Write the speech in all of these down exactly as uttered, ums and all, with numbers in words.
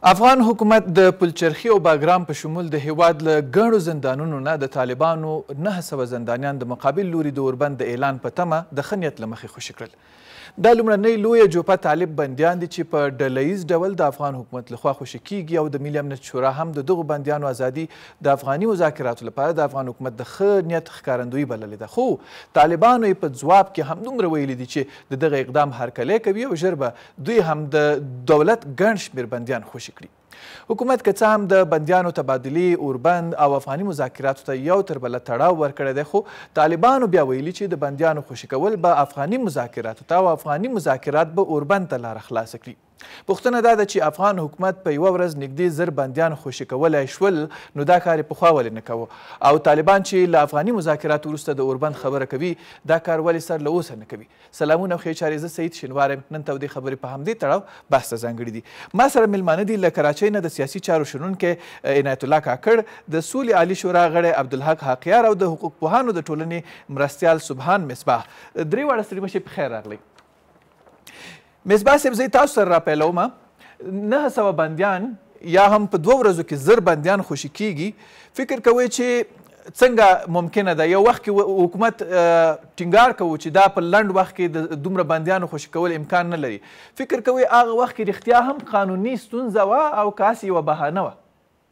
افغان حکومت د پلچرخي او باګرام په شمول د هیواد له ګڼو زندانونو نه د طالبانو نهه سوه زندانیان د مقابل لوري د اوربند د اعلان په تمه د ښه نیت له مخې خوشي کړل. دا لومړنۍ لویه جوپه طالب بندیان دي چې په ډله ییز ډول د افغان حکومت لخوا خوشي کیږي او د ملي امنیت شورا هم د دغو بندیانو ازادي د افغاني مذاکراتو لپاره د افغان حکومت د ښه نیت ښکارندویي بللې ده. خو طالبانو یې په ځواب کې همدومره ویلي دي چې د دغه اقدام هرکلی کوي او ژر به دوی هم د دولت ګڼ شمېر بندیان خوشي کړي. حکومت که څه هم د بندیانو تبادلې اوربند او افغاني مذاکراتو ته یو تر بله تړاو ورکړی دی، خو طالبانو بیا ویلي چې د بندیانو خوشي کول به افغاني مذاکراتو ته او افغاني مذاکرات به اوربند ته لاره خلاصه کړي. پوښتنه دا ده چې افغان حکومت په یوه ورځ نږدې زر بندیان خوشي کولی شول، نو دا کار یې پخوا ولې نه کوه؟ او طالبان چې له افغاني مذاکراتو وروسته د اوربند خبره کوي، دا کار ولې سر له اوسه نه کوي؟ سلامونه او ښې چارې، زه سعید شینوار یم. نن تودې خبرې په همدې تړاو بحث ته ځانګړي دي. ما سره میلمانه دي له کراچۍ نه د سیاسي چارو شنونکی عنایت الله کاکړ، د سولې عالي شورا غړی عبدالحق حقیار او د حقوق پوهانو د ټولنې مرستیال سبحان مصباح. درې واړه ستړي مشئ، په خیر راغلی. مصباح صاحب، زه تاسو سره راپیلوم. نهه سوه بندیان یا هم په دوه ورځو کې زر بندیان خوشي کیږي، فکر کوئ چې څنګه ممکنه ده؟ یو وخت کې حکومت ټینګار کوو چې دا په لنډ وخت کې د دومره بندیانو خوشي کول امکان نه لري. فکر کوئ هغه وخت کې رښتیا هم قانوني ستونزه وه او که هسې یوه بهانه وه؟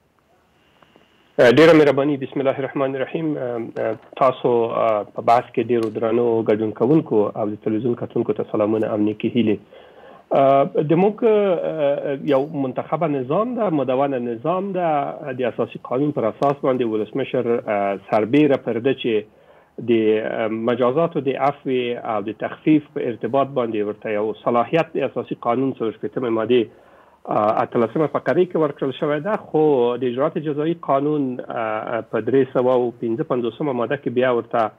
ډیره مهرباني. بسم الله الرحمن الرحیم. تاسو په بحث کې ډیرو درنو ګډون کوونکو او د تلویزیون کتونکو ته سلامونه او نیکې هیلې. د موږ یو منتخبه نظام ده، مدونه نظام ده، د اساسي قانون پر اساس باندې ولسمشر سربیره پر ده چې د مجازاتو د عفو او د تخفیف په ارتباط باندې ورته یو صلاحیت د اساسي قانون څلور شپېتمې مادې اتلسمه فقرې کې ورکړل شوی ده، خو د اجراات جزایي قانون په درې سوه او پنځه پنځوسمه ماده کې بیا ورته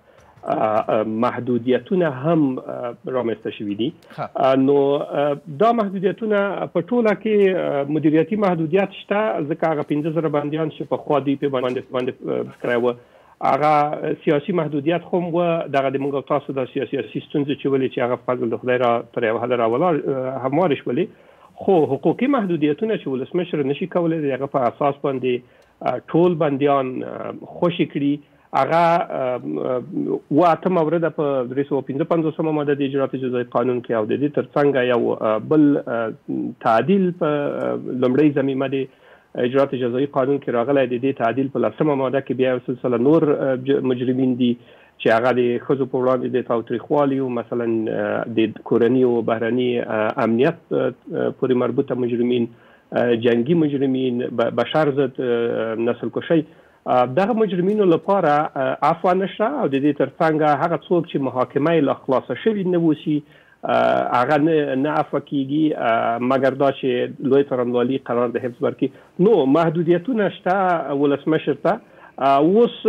محدودیتونه هم رامنځته شوي دي. نو دا محدودیتونه په ټوله کې مدیریتي محدودیت شته، ځکه هغه پنځه زره بندیان چې پخوا دوی په باندې باندې کړی وه، هغه سیاسي محدودیت خو هم وه. دغه د موږ او تاسو د سیاسي ستونزې چې ولې چې هغه په فضل د خدای را تر یوه حده راولاړ هموارې شولې، خو حقوقي محدودیتونه چې ولسمشر نشي کولی د هغه په اساس باندې ټول بندیان خوشي کړي، هغه اوه اته مورده په درې سوه پنځه پنځوسمه ماده د اجراات جزایي قانون کې او د دې ترڅنګ یو بل تعدیل په لومړۍ ضمیمه د اجراات جزایي قانون کې راغلی. د دې تعدیل په لسمه ماده کې بیا یو سلسله نور مجرمین دي چې هغه د ښځو په وړاندې د تاوتریخوالي او مثلا د کورني او بهرني امنیت پورې مربوطه مجرمین، جنگي مجرمین، بشر ضد نسل کشی، دغه مجرمینو لپاره عفو نشته. او د دې ترڅنګ هغه څوک چې محاکمه یې لا خلاصه شوي نه اوسي هغه نه عفو کیږي مګر دا چې لوی څارنوالي قرار د حفظ ورکړي. نو محدودیتونه شته ولسمشر ته. اوس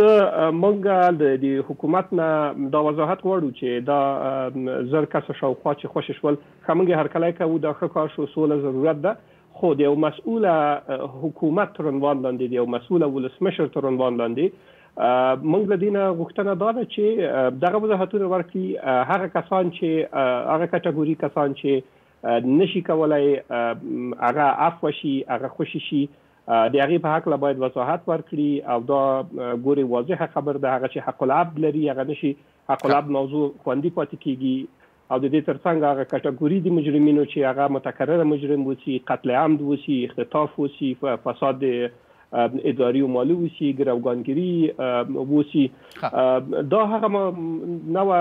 موږ د حکومت نه دا وضاحت غواړو چې دا زر کسه شاوخوا چې خوشي شول، ښه موږ هرکلی کوو، دا ښه کار شو، سوله ضرورت ده، خو د یو مسؤله حکومت تر عنوان لاندې، د یو مسؤله ولسمشر تر عنوان لاندې موږ له دې نه غوښتنه دا ده چې دغه وضاحتونه ورکړي. هغه کسان چې هغه کټګوري کسان چې نشي کولی هغه عفو شي، هغه خوشي شي، د هغې په هکله باید وضاحت ورکړي. او دا ګورې واضحه خبر ده، هغه چې حق العبد لري هغه نشي حق العبد موضوع خوندي پاتې کیږي. او د دې ترڅنګ هغه کټګوري د مجرمینو چې هغه متکرره مجرم وسی، قتل عمد وسی، اختطاف وسی، فساد اداري او مالي وسی، ګروګانګري وسی، دا هغه نوع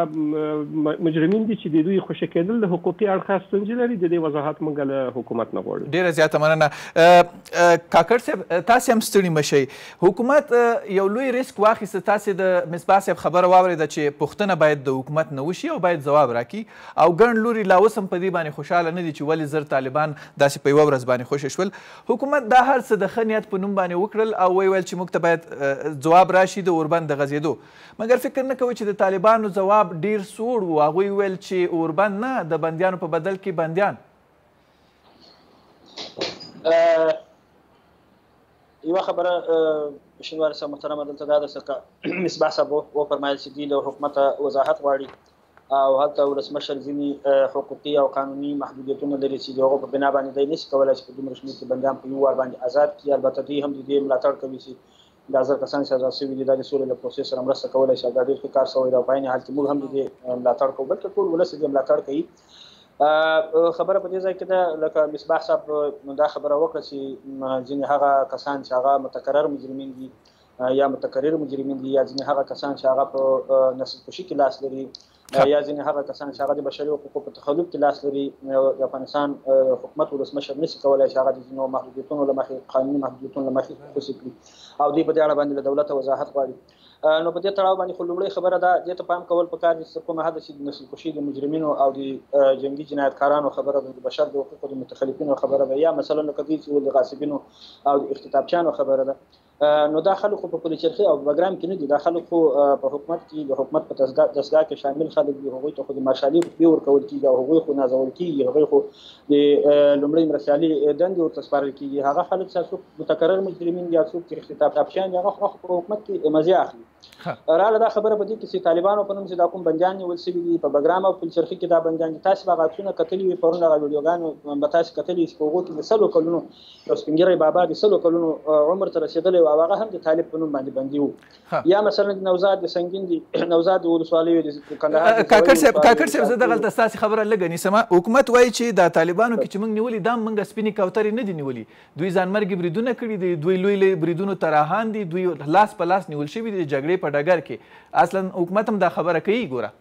مجرمین دي چې د دوی خوشي کېدل د حقوقي اړخه ستونزې لري. د دې وضاحت موږ له حکومت نه غواړو. ډېره زیاته مننه. کاکړ صاحب، تاسې هم ستړي مه شئ. حکومت یو لوی ریسک واخیسته. تاسې د مصباح صاحب خبره واورېده چې پوښتنه باید د حکومت نه وشي او باید ځواب راکړي، او ګڼ لوري لا اوس هم په دې باندې خوشحاله نه دي چې ولې زر طالبان داسې په یوه ورځ باندې خوشي شول. حکومت دا هر څه د ښه نیت په نوم باندې وکړل او ویې ویل چې موږ ته باید ځواب راشي د اوربند د غځېدو، مګر فکر نه کوئ چې د طالبانو ځواب ډیر سوړ و؟ هغوی ویل چې اوربند نه، د بندیانو په بدل کې بندیان. یوه خبره شینواري صاحب محترمه دلته دا ده چې مصباح صاحب وفرمایل چې دوی له حکومته وضاحت غواړي. او هلته ولسمشر ځینې حقوقي او قانوني محدودیتونه لري چې د هغو په بنا باندې دی نشي کولی چې په دومره شمېر کې بندیان په یو وار باندې آزاد کړي. البته دوی هم د دې ملاتړ کوي چې دا زر کسان چې آزاد شوي دي دا د سولې له پروسې سره مرسته کولی شي او دا ډېر ښه کار شوی دی او په عین حال کې موږ هم د دې ملاتړ کوو بلکې ټول ولس یې ملاتړ کوي. خبره په دې ځای کې ده لکه مصباح صاحب دا خبره وکړه چې ځینې هغه کسان چې هغه متکرر مجرمین دي یا متکرر مجرمین دي یا ځینې هغه کسان چې هغه په نسل کشي کې لاس لري یا ځینې هغه کسان چې هغه د بشري حقوقو په تخلف کې لاس لري. د افغانستان حکومت ولسمشر نشي کولی چې هغه د ځینو محدودیتونو له مخې قانوني محدودیتونو له مخې خصوصي کړي او دوی په دې اړه باندې له دولته وضاحت غواړي. نو په دې تړاو باندې خو لومړۍ خبره ده دې ته پام کول پکار دي چې کومه حد چې د نسل کشي د مجرمینو او د جنګي جنایتکارانو خبره ده د بشر د حقوقو د متخلفینو خبره ده یا مثلا لکه دوی چې د غاصبینو او د اختطافچیانو خبره ده. نو دا خلک خو په پلچرخي او بګرام کې نه دي، دا خلک خو په حکومت کې د حکومت په دستګاه کې شامل خلک دي. هغوی ته خو د مارشالي روپۍ ورکول کېږي او هغوی خو نازول کېږي، هغوی خو د لومړۍ مرستیالي دندې ورته سپارل کېږي. هغه خلک چې څوک متکرر مجرمین دي یا څوک چې اختطافچیان دي هغه خو په حکومت کې مزې اخلي. راله دا خبره په دې کې چې طالبانو په نوم چې دا کوم بندیان نیول شوي دي په بګرام او پلچرخي کې دا بندیان دي، تاسې به هغه عکسونه کتلي وي پرون هغه ویډیوګانې به تاسې کتلي چې په هغو کې د سلو کلونو یو سپین ږیری بابا د سلو کلونو عمر ته رسېدلی و او هغه هم د طالب په نوم باندې بندي و. یا مثلا د نوزاد د سنګین دي نوزاد د ولسوالیو د کندهار کاکړ صاحب کاکړ صاحب زه دغلته ستاسې خبره لږه نیسم. حکومت وایي چې د طالبانو کې چې موږ نیولي دا موږ سپینې کوترې نه دي نیولي، دوی ځانمرګي بریدونه کړي دي، دوی لوی لوی بریدونو ته راهان دي، دوی لاس په لاس نیول شوي دي د جګړې په ډګر کې. اصلا حکومت هم دا خبره کوي. ګوره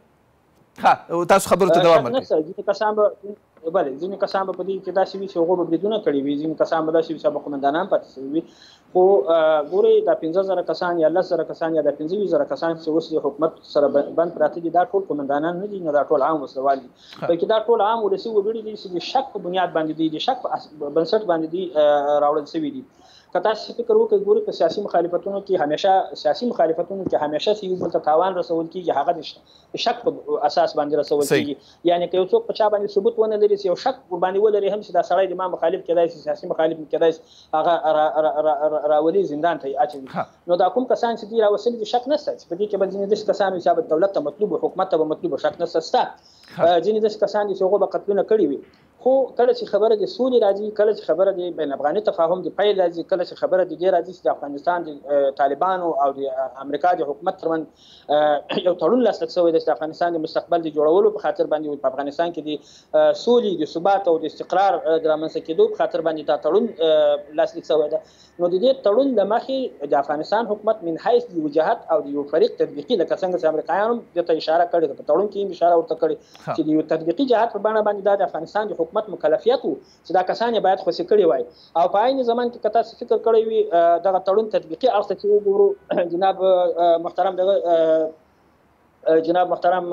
ها تاسو خبرو ته دوام ورکړئ. بله ځینې کسان به په دې کې داسې وي چې هغوی به بریدونه کړي وي، ځینې کسان به داسې وي چې به قومندانان پاتې شوي وي. خو ګورئ دا پنځه زره کسان یا لس زره کسان یا دا پنځه ویشت زره کسان چې اوس د حکومت سره بند پراته دي دا ټول قومندانان نه دي، نه دا ټول عام وسلوال دي، بلکې دا ټول عام ولسي وګړي دي چې د شک په بنیاد باندې دي، د شک په بنسټ باندې دي راوړل شوي دي. که تاسو فکر وکړئ ګورئ په سیاسي مخالفتونو کې همیشه سیاسي مخالفتونو کې همیشه چې یو بل ته تاوان رسول کېږي هغه د شک په اساس باندې رسول کېږي. یعنې که یو څوک په چا باندې ثبوت ونه لري چې یو شک باندې ولري هم چې دا سړی د ما مخالف کېدای شي سیاسي مخالف کېدای شي هغه راولي زندان ته یې اچوي. نو دا کوم کسان چې دي راوستلي دي شک نشته چې په دې کې به ځینې داسې کسان وي چې به دولت ته مطلوب وي، حکومت ته به مطلوب وي، شک نشته شته. ځینې داسې کسان دي چې هغوی به قتلونه کړي وي. خو کله چې خبره د سولې راځي، کله چې خبره د بین افغاني تفاهم د پیل راځي، کله چې خبره د دې راځي چې د افغانستان د طالبانو او د امریکا د حکومت ترمنځ یو تړون لاسلیک شوی دی چې د افغانستان د مستقبل د جوړولو په خاطر باندې په افغانستان کې د سولې د ثبات او د استقرار د رامنځته کېدو په خاطر باندې دا تړون لاسلیک شوی دی. نو د دې تړون له مخې د افغانستان حکومت من حیث د یو جهت او د یو فریق تطبیقي لکه څنګه چې امریکایانو دې ته اشاره کړې ده، په تړون کې هم اشاره ورته کړې چې د یو تطبیقي جهت په بڼه باندې دا د افغانستان د حکومت مکلفیت و چې دا کسان یې باید خوشي کړي وای. او په عین زمان کې که تاسو فکر کړی وي دغه تړون تطبیقي اړخ ته چې وګورو جناب محترم دغه جناب محترم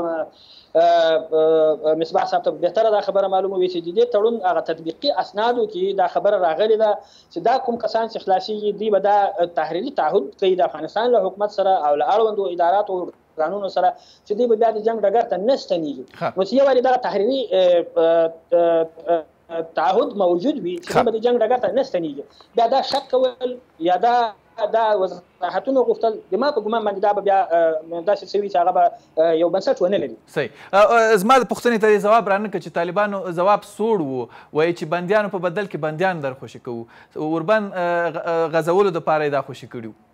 مصباح صاحب ته بهتره دا خبره معلومه وي چې د دې تړون هغه تطبیقي اسنادو کې دا خبره راغلې ده چې دا کوم کسان چې خلاصېږي دوی به دا تحریري تعهد کوي د افغانستان له حکومت سره او له اړوندو اداراتو قانونو سره چې دوی به بیا د جنګ ډګر ته نه ستنېږي. نو چې یو وارې دغه تحریري تعهد موجود وي چې به د جنګ ډګر ته نه ستنېږي، بیا دا شک کول یا دا دا وضاحتونه غوښتل د ما په ګمان باندې دا به بیا داسې څه وي چې هغه به یو بنسټ ونه لري. صحیح. زما د پوښتنې ته یې ځواب رانه کړ چې طالبانو ځواب سوړ و، وایي چې بندیانو په بدل کې بندیان در خوشي کوو، اوربند غځولو دپاره یې دا خوشي کړي وو.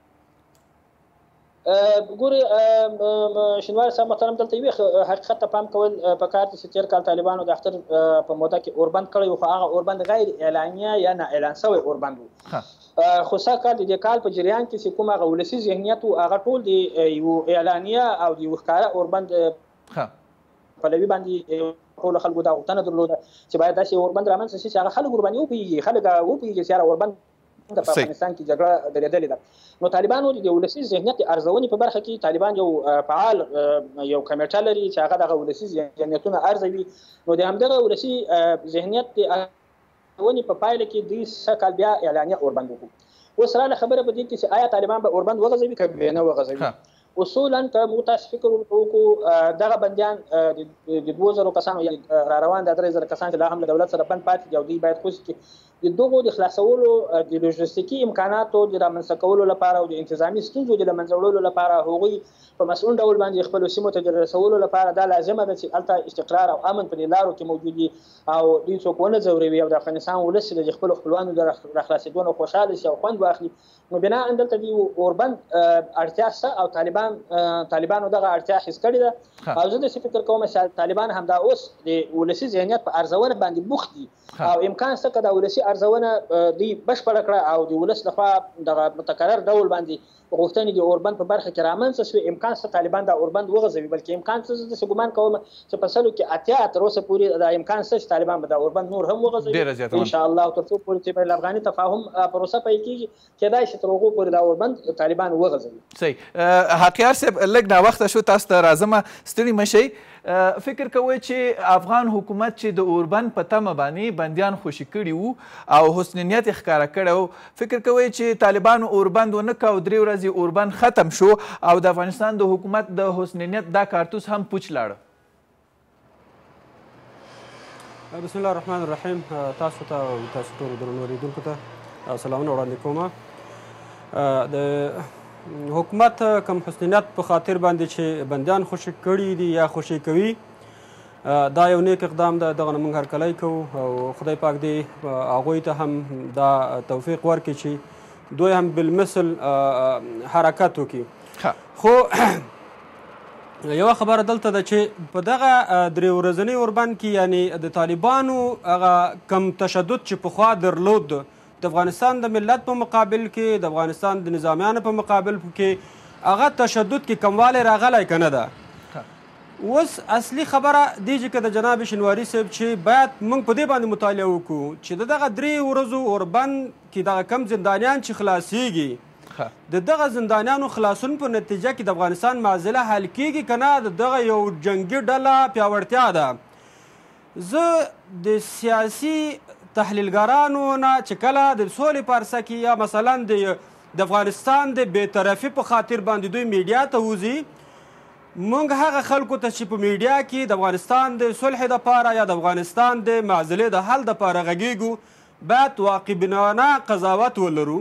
ګورې شینواری صاحب محترم دلته یوې حقیقت ته پام کول پکار دي چې تېر کال طالبانو د اختر په موده کې اوربند کړی و، خو هغه اوربند غیر اعلانیه یا نه اعلان شوی اوربند و. خو سږ کال د دې کال په جریان کې چې کوم هغه ولسي ذهنیت و هغه ټول د یو اعلانیه او د یو ښکاره اوربند پلوي باندې ټولو خلکو دا غوښتنه درلوده چې باید داسې اوربند رامنځته شي چې هغه خلک ورباندې وپوهېږي، خلک وپوهېږي چې یاره اوربند په افغانستان کې جګړه درېدلې ده. نو طالبانو د ولسي ذهنیت ارزونې په برخه کې طالبان یو فعال یو کمیټه لري چې هغه دغه ولسي ذهنیتونه ارزوي. نو د همدغه ولسي ذهنیت د ارزونې په پایله کې دوی سږ کال بیا اعلانیه اوربند وکړو. اوس راله خبره په دې کې چې آیا طالبان به اوربند وغځوي که به نه وغځوي. اصولا که موږ تاسو فکر وکړو دغه بندیان د دوه زرو کسانو را روان د درې زره کسان چې لا هم له دولت سره بند پاتې دي او دوی باید خوشي کړي، د دغو د خلاصولو د لوجستیکي امکاناتو د رامنځته کولو لپاره او د انتظامي ستونزو د له منځه وړلو لپاره هغوی په مسؤل ډول باندې خپلو سیمو ته د رسولو لپاره دا لازمه ده چې هلته استقرار او امن په دې لارو کې موجود وي او دوی څوک ونه ځوروي او د افغانستان ولس د خپلو خپلوانو د راخلاصېدو نه خوشحاله شي او خوند واخلي. نو بنا دلته د اوربند اړتیا شته او طالبان طالبانو دغه اړتیا حس کړې ده او زه داسې فکر کوم چې طالبان همدا اوس د ولسي ذهنیت په ارزونه باندې بوخت دي او امکان شته که د ولسي ارزونه دوی بشپړه کړه او د ولس لخوا دغه متکرر ډول باندې غوښتنې د اوربند په برخه کې رامنځته شوې امکان شته طالبان د اوربند وغځوي بلکې امکان شته زه داسې ګمان کوم چې په سلو کې اتیا تر اوسه پورې دا امکان شته چې طالبان به د اوربند نور هم وغځوي انشاءالله تر څو پورې چې بین الافغاني تفاهم پروسه پیل کېږي کېدای شي تر هغو پورې د اوربند طالبان وغځوي. صحیح حقیار صاحب لږ ناوخته شو تاسو ته راځمه ستړي مه شئ. فکر کوئ چې افغان حکومت چې د اوربند په تمه باندې بندیان خوشي کړي وو او حسن نیت یې ښکاره کړی و فکر کوئ چې طالبانو اوربند ونه که او درې ورځې اوربند ختم شو او د افغانستان د حکومت د حسن نیت دا کارتوس هم پوچ لاړه؟ بسم الله الرحمن الرحیم. تاسو ته او تاسو ټولو درنو اورېدونکو ته سلامونه وړاندې کوم. د حکومت کم حسنیت په خاطر باندې چې بندیان خوشي کړي دي یا خوشي کوي دا یو نیک اقدام ده دغه نه موږ هرکلی کوو او خدای پاک دې هغوی ته هم دا توفیق ورکړي چې دوی هم بالمثل حرکت وکړي. خو یوه خبره دلته ده چې په دغه درې ورځني اوربند کې یعنې د طالبانو هغه کم تشدد چې پخوا درلود د افغانستان د ملت په مقابل کې د افغانستان د نظامیانو په مقابل کې هغه تشدد کې کموالی راغلی که نه ده. اوس اصلي خبره دی چې که د جناب شنواري صاحب چې باید موږ په دې باندې مطالعه وکړو چې د دغه درې ورځو اوربند کې دغه کم زندانیان چې خلاصیږي د دغه زندانیانو خلاصون په نتیجه کې د افغانستان معضله حل کیږي که نه د دغه یو جنګي ډله پیاوړتیا ده. زه د سیاسي تحلیلګرانو نه چې کله د سولې په عرصه کې یا مثلا د افغانستان د بېطرفي په خاطر باندې دوی میډیا ته وځي موږ هغه خلکو ته چې په میډیا کې د افغانستان د صلح دپاره یا د افغانستان د معضلې د حل دپاره غږیږو باید واقعبینانه قضاوت ولرو.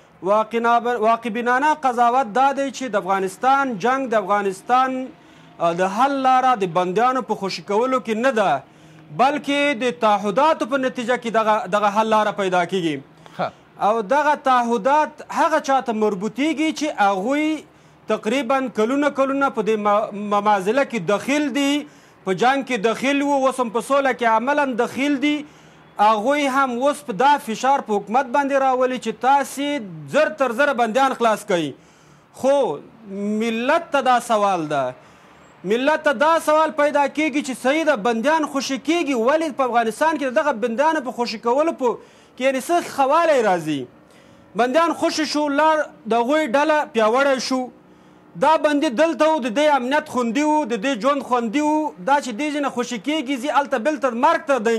واقعبینانه قضاوت دا دی چې د افغانستان جنگ د افغانستان د حل لاره د بندیانو په خوشي کولو کې نه ده بلکې د تعهداتو په نتیجه کې دغه حل لاره پیدا کیږي او دغه تعهدات هغه چاته مربوطیږي چې هغوی تقریبا کلونه کلونه په دې معضله کې دخیل دي په جنګ کې دخیل وو اوس هم په سوله کې عملا دخیل دي هغوی هم اوس په دا فشار په حکومت باندې راولي چې تاسې زر تر زره بندیان خلاص کوئ. خو ملت ته دا سوال ده ملت ته دا سوال پیدا کیږي چې صحیح ده بندیان خوشي کیږي ولې په افغانستان کې دغه بندیانو په خوشي کولو په کې یعنې څه خوالی راځي بندیان خوشي شو لار د هغوی ډله پیاوړی شو دا بندي دلته و د دې امنیت خوندي و د دې ژوند خوندي و دا چې دې ځای نه خوشي کیږي ځي هلته بېلته مرګ ته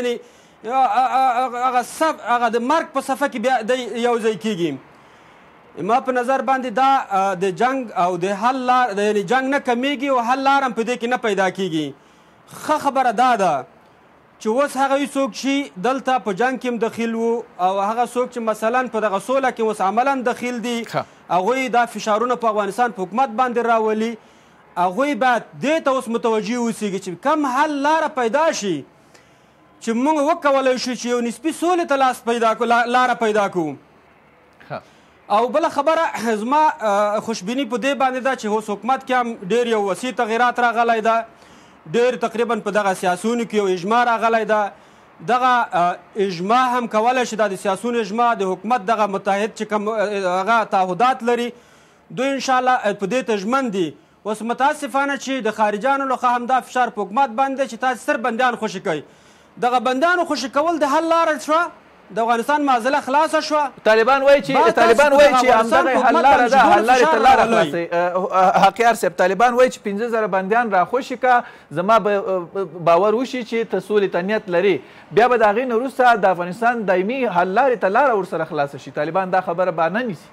یعنې هغه د مرګ په صفحه کې بیا دی یو ځای کیږي. ما په نظر باندې دا د جنگ او د حل لار یعنې جنگ نه کمیږي او حل لار هم په دې کې نه پیدا کیږي. ښه خبره دا ده چې اوس هغه څوک چې دلته په جنگ کې هم دخیل وو او هغه څوک چې مثلا په دغه سوله کې اوس عملا دخیل دي هغوی دا فشارونه په افغانستان په حکومت باندې راولي هغوی باید دې ته اوس متوجه اوسیږي چې کم حل لاره پیدا شي چې موږ وکولی شو چې یو نسبي سولې ته لاس پیدا کړو لاره پیدا کړو. او بله خبره زما خوشبیني په دې باندې ده چې اوس حکومت کې هم ډېر یو وسیع تغیرات راغلی ده ډېر تقریبا په دغه سیاسونو کې یو اجماع راغلی ده دغه اجماع هم کولی شي دا د سیاسونو اجماع د حکومت دغه متحد چې کوم هغه تعهدات لري دوی انشاءالله په دې ته ژمن دي. اوس متاسفانه چې د خارجیانو لخوا هم دا فشار په حکومت باندې چې تاسې سر بندیان خوشي کوئ دغه بندیانو خوشي کول د حل لاره شوه د افغانستان معضله خلاصه شوه. طالبان وایي چې طالبان وایي چې همدغه حل لاره ده حل لارې ته لاره خلاصوي. حقیار صاحب طالبان وایي چې پنځه زره بندیان راخوشي که زما باور وشي چې ته سولې ته نیت لري بیا به د هغې نه وروسته د افغانستان دایمي حل لارې ته لاره ورسره خلاصه شي. طالبان دا خبره به نه نیسي.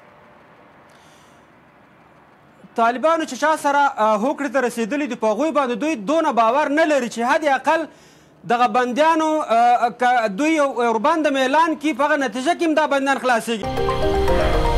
طالبانو چې چا سره هوکړې ته رسېدلي دي په هغوی باندې دوی دونه باور نه لري چې حد اقل دغه بندیانو که دوی ورباندې اعلان کړي په هغه نتیجه کې هم دا بندیان خلاصېږي.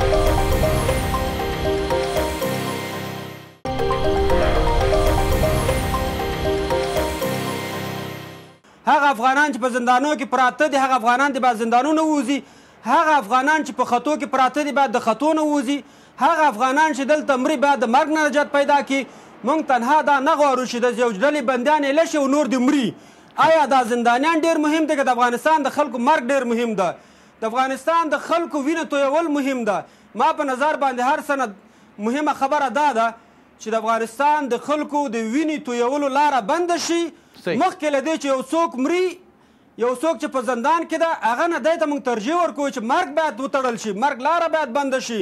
هغه افغانان چې په زندانونو کې پراته دي هغه افغانان دي باید زندانونو ووځي، هغه افغانان چې په خطو کې پراته دي باید د خطو نه ووځي، هغه افغانان چې دلته مري باید د مرګ نه نجات پیدا کړي. موږ تنها دا نه غواړو چې د یو ډلې بندیان ایله شي او نور دې مري. آیا دا زندانیان ډېر مهم دی که د افغانستان د خلکو مرګ ډېر مهم ده؟ د افغانستان د خلکو وینه تویول مهم ده. ما په نظر باندې هر سنه مهمه خبره دا ده چې د افغانستان د خلکو د وینې تویولو لاره بنده شي. مخکې له دې چې یو څوک مري، یو څوک چې په زندان کې ده، هغه نه دی ته موږ ترجیح ورکوو چې مرګ باید وتړل شي، مرګ لاره باید بنده شي.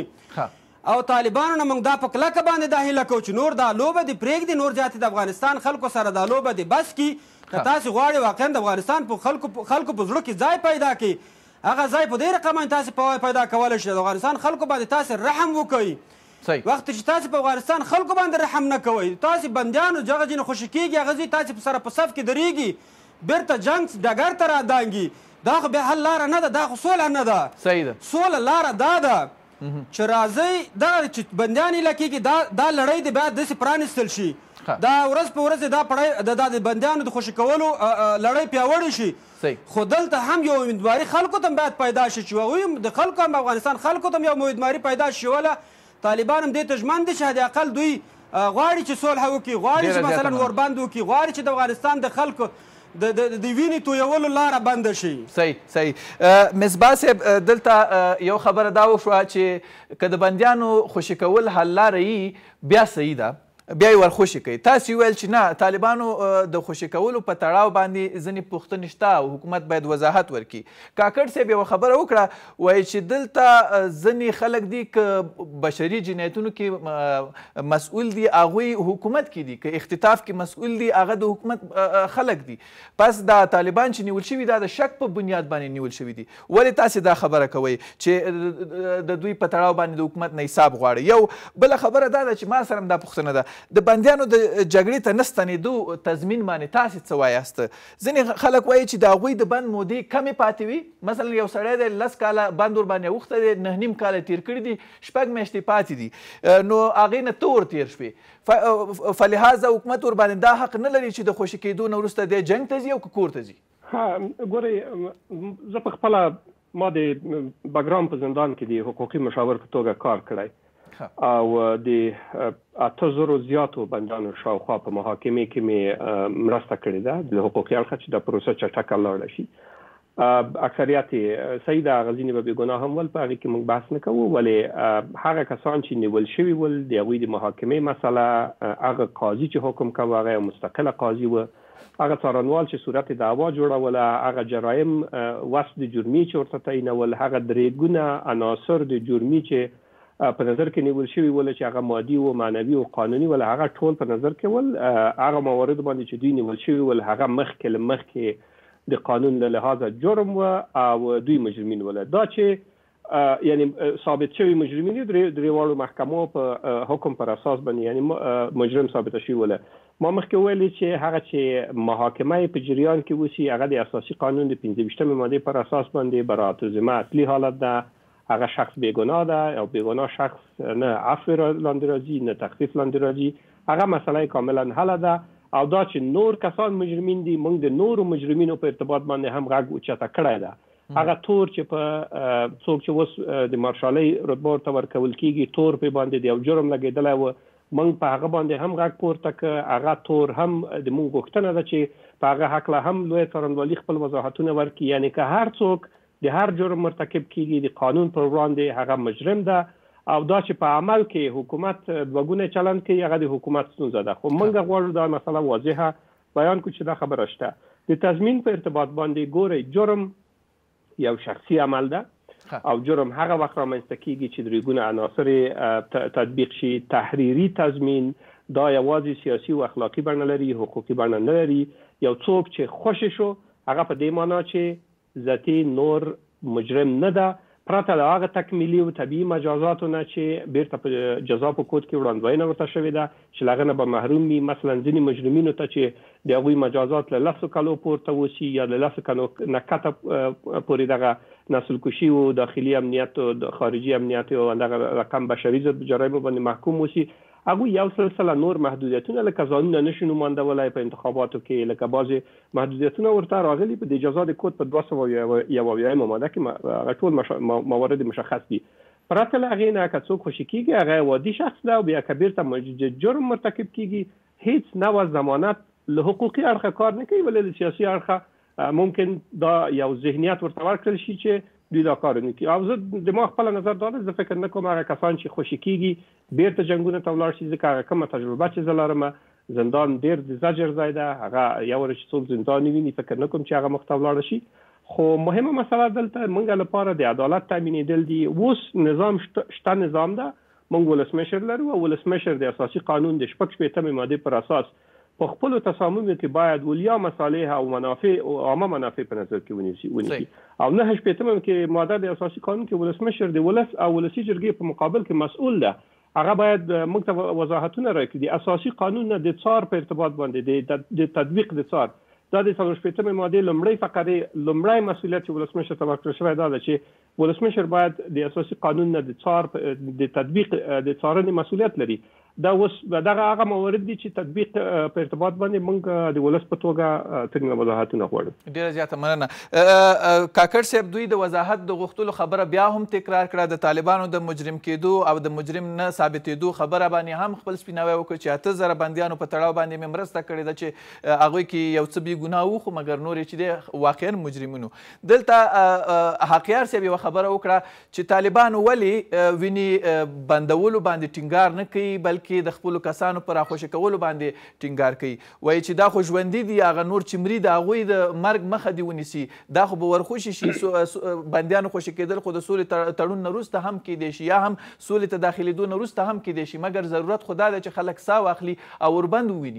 او طالبانو نه موږ دا په کلکه باندې دا هیله کوو چې نور دا لوبه دې پرېږدي، نور زیاتې د افغانستان خلکو سره دا لوبه دې بس کړي. که تاسې غواړئ واقعا د افغانستان په خلکو په زړه کې ځای پیدا کړي، هغه ځای په دې رقم باندې تاسې په پیدا کولی شئ. د افغانستان خلکو باندې تاسې رحم وکوئ. وخت چې تاسې په افغانستان خلکو باندې رحم نه کوئ، تاسې بندیانو هغه ځینې خوشي کېږي، هغه ځي تاسې سره په صف کې درېږي، بیرته جنګ ډګر ته رادانګي. دا خو بیا حل لاره نه ده، دا خو سوله نه ده. سوله لاره دا ده چې راځئ دغه چې بندیان ایله کېږي دا لړۍ دې باید داسې پرانیستل شي. دا ورځ په ورځ دا پړی د بندیانو د خوشي کولو لړۍ پیاوړې شي. خو دلته هم یو امیدواري خلکو ته باید پیدا شي چې هغوی د خلکو هم افغانستان خلکو ته هم یو امیدواري پیدا شي. وله طالبان هم دې ته ژمن دي چې حد اقل دوی غواړي چې صلح وکړي، غواړي چې مثلا وربند وکړي، غواړي چې د افغانستان د خلکو د وینې تویولو لاره بنده شي. صحیح صحیح. مصباح صاحب دلته یو خبره دا وشوه چې که د بندیانو خوشي کول حل لاره یي بیا صحیح ده، بیا یې ورخوشي کوي. تاسې ویل چې نه، طالبانو د خوشي کولو په تړاو باندې ځینې پوښتنې شته او حکومت باید وضاحت ورکړي. کاکړ صاحب یوه خبره وکړه، وایي چې دلته ځینې خلک دي که بشري جنایتونو کې مسؤول دي هغوی حکومت کې دي، که اختطاف کې مسؤول دي هغه د حکومت خلک دي. پس دا طالبان چې نیول شوي دا د شک په بنیاد باندې نیول شوي دي. ولې تاسې دا خبره کوئ چې د دوی په تړاو باندې د حکومت نه حساب غواړئ؟ یو بله خبره دا ده چې ما سره هم دا پوښتنه ده، د بندیانو د جګړې ته نه ستنېدو تضمین باندې تاسې څه وایاست؟ ځینې خلک وایي چې د هغوی د بند مودې کمې پاتې وي. مثلا یو سړی دی لس کاله بند ورباندې اوښتی دی، نهه نیم کاله تېر کړي دي، شپږ میاشتې پاتې دي، نو هغې نه ته ورتېر شوې. فلهذا حکومت ورباندې دا حق نه لري چې د خوشي کېدو نه وروسته دی جنګ ته ځي او که کور ته ځي. ګورئ، زه په خپله ما د بګرام په زندان کې د حقوقي مشاور په توګه کار کړی او د اته زرو زیاتو بندیانو شاوخوا په محاکمې کې مې مرسته کړې ده د حقوقي اړخه چې دا پروسه چټکه لاړه شي. اکثریت صحیح ده، هغه ځینې به بېګناه هم ول، په هغې کې موږ بحث نه کوو، ولې هغه کسان چې نیول شوي ول د هغوی د محاکمې مسله، هغه قاضي چې حکم کوه هغه یو مستقله قاضي و، هغه څارنوال چې صورت دعوا جوړوله، هغه جرایم وصف د جرمي چې ورته تعینول، هغه درې ګونه عناصر د جرمي چې په نظر کې نیول شوي ول چې هغه مادي و معنوي او قانوني ول، هغه ټول په نظر کې ول. هغه موارد باندې چې دوی نیول شوي ول هغه مخکې له مخکې د قانون له لحاظه جرم و او دوی مجرمین ول. دا چې یعنی ثابت شوي مجرمین درېواړو محکمو په حکم پر اساس باندې یعنی مجرم ثابته شوي ول. ما مخکې ویلي چې هغه چې محاکمه په جریان کې وشي هغه د اساسي قانون د پنځه ویشتمې مادې پر اساس باندې براءت الذمه اصلي حالت ده، هغه شخص بیگناه ده او بیگناه شخص نه عفو لاندې راځي نه تخفیف لاندې راځي، هغه مسئله کاملا حل ده. او دا چې نور کسان مجرمین دي، موږ د نورو مجرمینو په ارتباط باندې هم غږ اوچته کړی ده. هغه تور چې په څوک چې اوس د مارشالۍ رتبه ورته ورکول کېږي، تور په باندې د یو جرم لګېدلی و، موږ په هغه باندې هم غږ پورته کړ. هغه تور هم د موږ غوښتنه ده چې په هغه هکله هم لویه څارنوالي خپل وضاحتونه ورکړي. یعنې که هر څوک د هر جرم مرتکب کیږي د قانون پر وړاندې هغه مجرم ده، او دا چې په عمل کې حکومت دوه ګونی چلند کوي هغه د حکومت ستونزه ده. خو موږ غواړو دا مسله واضحه بیان کړو چې دا خبره شته. د تضمین په ارتباط باندې ګورئ، جرم یو شخصي عمل ده او جرم هغه وخت رامنځته کیږي چې درې ګونه عناصر تطبیق شي. تحریري تضمین دا یوازې سیاسي او اخلاقي بڼه لري، حقوقي بڼه نه لري. یو څوک چې خوشې شو هغه په دې معنا چې ذاتي نور مجرم نه ده، پرته له هغه تکمیلي او طبیعي مجازاتو نه چې بیرته په جزا په کود کې وړاندوینه ورته شوې ده چې له هغه نه به محروم وي. مثلا ځینې مجرمینو ته چې د هغوی مجازات له لسو کالو پورته وشي یا له لسو کالو نه کته پورې دغه نسل کشي او داخلي امنیت او د خارجي امنیت او دغه کم بشري ضد جرایمو باندې محکوم وشي. هغوی یو سلسله نور محدودیتونه لکه ځانونه نشي نوماندولی په انتخاباتو کې، لکه بعضې محدودیتونه ورته راغلي په د جزا د کود په دوه سوه یو اویایمه ماده کې هغه ټول موارد مشخص دي. پرته له هغې نه که څوک خوشي کېږي هغه عادي شخص ده او بیا که بیرته جرم مرتکب کېږي هیڅ نوع ضمانت له حقوقي اړخه کار نه کوي، ولې له سیاسي اړخه ممکن دا یو ذهنیت ورته ورکړل شي چې دوی دا کار نه کوي. او زه د ما خپله نظر دا ده، زه فکر نه کوم هغه کسان چې خوشي کېږي بیرته جنګونو ته ولاړ شي، ځکه هغه کومه تجربه چې زه لرم زندان ډېر د زجر ځای ده، هغه یو ورځ چې څوک زندان وویني فکر نه کوم چې هغه مخ ته ولاړه شي. خو مهمه مسله دلته موږ لپاره د عدالت تامینېدل دي. اوس نظام شته نظام ده، موږ ولسمشر لرو او ولسمشر د اساسي قانون د شپږ شپېتمې مادې پر اساس په خپلو تصامیمو کې باید ولیا مصالح او منافع او عامه منافع په نظر کې ونیسي. او نه شپېتمه کې ماده د اساسي قانون کې ولسمشر د ولس او ولسي جرګې په مقابل کې مسؤل ده، هغه باید موږ ته وضاحتونه راکړي. د اساسي قانون نه د څار په ارتباط باندې د تطبیق د څار دا د څلور شپېتمې مادې لومړۍ فقرې لومړی مسؤلیت چې ولسمشر ته ورکړل شوی دا ده چې ولسمشر باید د اساسي قانون نه د څار د تطبیق د څارنې مسؤلیت لري. دا اوس دغه هغه موارد دي چې تطبیق په ارتباط باندې موږ د ولس په توګه څنګه وضاحتونه غواړو. ډېره زیاته مننه. کاکړ صاحب، دوی د وضاحت د غوښتلو خبره بیا هم تکرار کړه، د طالبانو د مجرم کېدو او د مجرم نه ثابتېدو خبره باندې هم خپل سپیناوی وکړ چې اته زره بندیانو په تړاو باندې مې مرسته کړې ده چې هغوی کې یو څه بې ګناه وو، خو مګر نور یې چې دی واقعا مجرمینو. دلته حقیار صاحب یوه خبره وکړه چې طالبان ولې وینې بندولو باندې ټینګار نه کوي بلکې کې د خپلو کسانو په راخوشي کولو باندې ټینګار کوي. وایي چې دا خو ژوندي دي، هغه نور چې مري د هغوی د مرګ مخه دې ونیسي، دا خو به ورخوشي شي. بندیانو خوشي کېدل خو د سولې تړون نه وروسته هم کیدی شي یا هم سولې ته داخلېدو نه وروسته هم کیدی شي، مګر ضرورت خو دا ده چې خلک ساه واخلي او وربند وویني.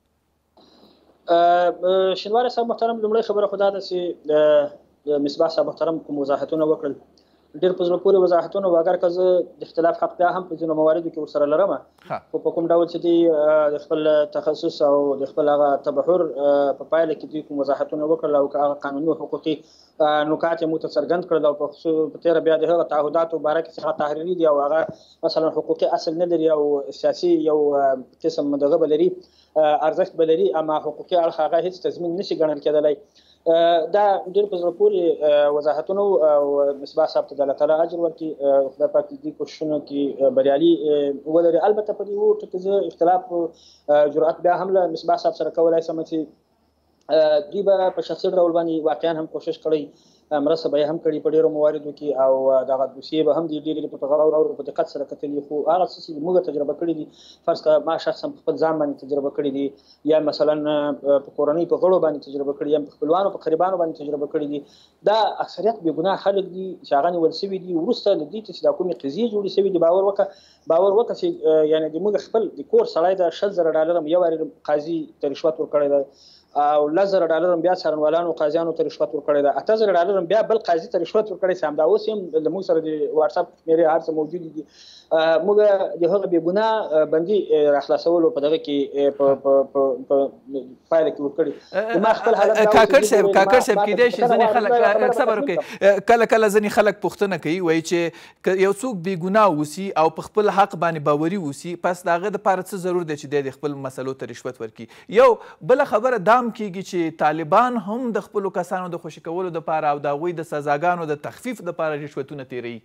شینواری صاحب محترم، لومړی خبره خو دا ده چې د مصباح صاحب محترم کوم وضاحتونه وکړل ډېر په زړه پورې وضاحتونه و، اگر که زه د اختلاف حق بیا هم په ځینو مواردو کې ورسره لرم، خو په کوم ډول چې دوی د خپل تخصص او د خپل هغه تبحر په پایله کې دوی کوم وضاحتونه وکړل او که هغه قانوني او حقوقي نکات یې موږ ته څرګند کړل او په تېره بیا د هغه تعهداتو باره کې څخه تحریري دي او هغه مثلا حقوقي اصل نه لري او سیاسي یو قسم دغه به لري، ارزښت به لري، اما حقوقي اړخ هغه هېڅ تضمین نشي ګڼل کېدلی. دا ډېر په زړه پورې وضاحتونه او مصباح صاحب ته د الله تعالی اجر ورکړي، خدای پاک دې کوششونو کې بریالي ولري. البته په دې اوو ټکي زه اختلاف جرأت بیا هم له مصباح صاحب سره کولی شم چې دوی به په شخصي ډول باندې واقعا هم کوشش کړی، مرسته به یې هم کړې په ډېرو مواردو کې او دغه دوسیې به هم دې ډېرې په غور او په دقت سره کتلي، خو هغه څه چې موږ تجربه کړي دي، فرض کړه ما شخصا په خپل ځان باندې تجربه کړي دي یا مثلا په کورنۍ په غړو باندې تجربه کړي یا په خپلوانو په قریبانو باندې تجربه کړي دي، دا اکثریت بې ګناه خلک دي چې هغه نیول شوي دي. وروسته له دې چې دا کومې قضیې جوړې شوي دي، باور وکړه باور وکړه چې یعنې د موږ خپل د کور سړی د شل زره ډالر یو وارې قاضي ته رشوت ورکړی دی او لس زره ډالر بیا څارنوالانو قاضیانو ته رشوت ورکړی دی، اته زره ډالر بیا بل قاضي ته رشوت ورکړی چې همدا اوس هم له موږ سره د واتساپ شمېرې هر څه موجودې دي. موږ د هغه بې ګناه بندي راخلاصولو په دغه کې په پایله کې ورکړي. ما خپل حالت کاکړ صاحب کاکړ صاحب کیدای شي ځینې خلک صبر وکړي، کله کله ځینې خلک پوښتنه کوي، وایي چې یو څوک بې ګناه اوسي او په خپل حق باندې باوري اوسي، پس د هغه دپاره څه ضرور دی چې دی د خپل مسلو ته رشوت ورکړي. یو بله خبره دا هم کیږي چې طالبان هم د خپلو کسانو د خوشي کولو دپاره او د هغوی د سزاګانو د تخفیف دپاره رشوتونه تیروي.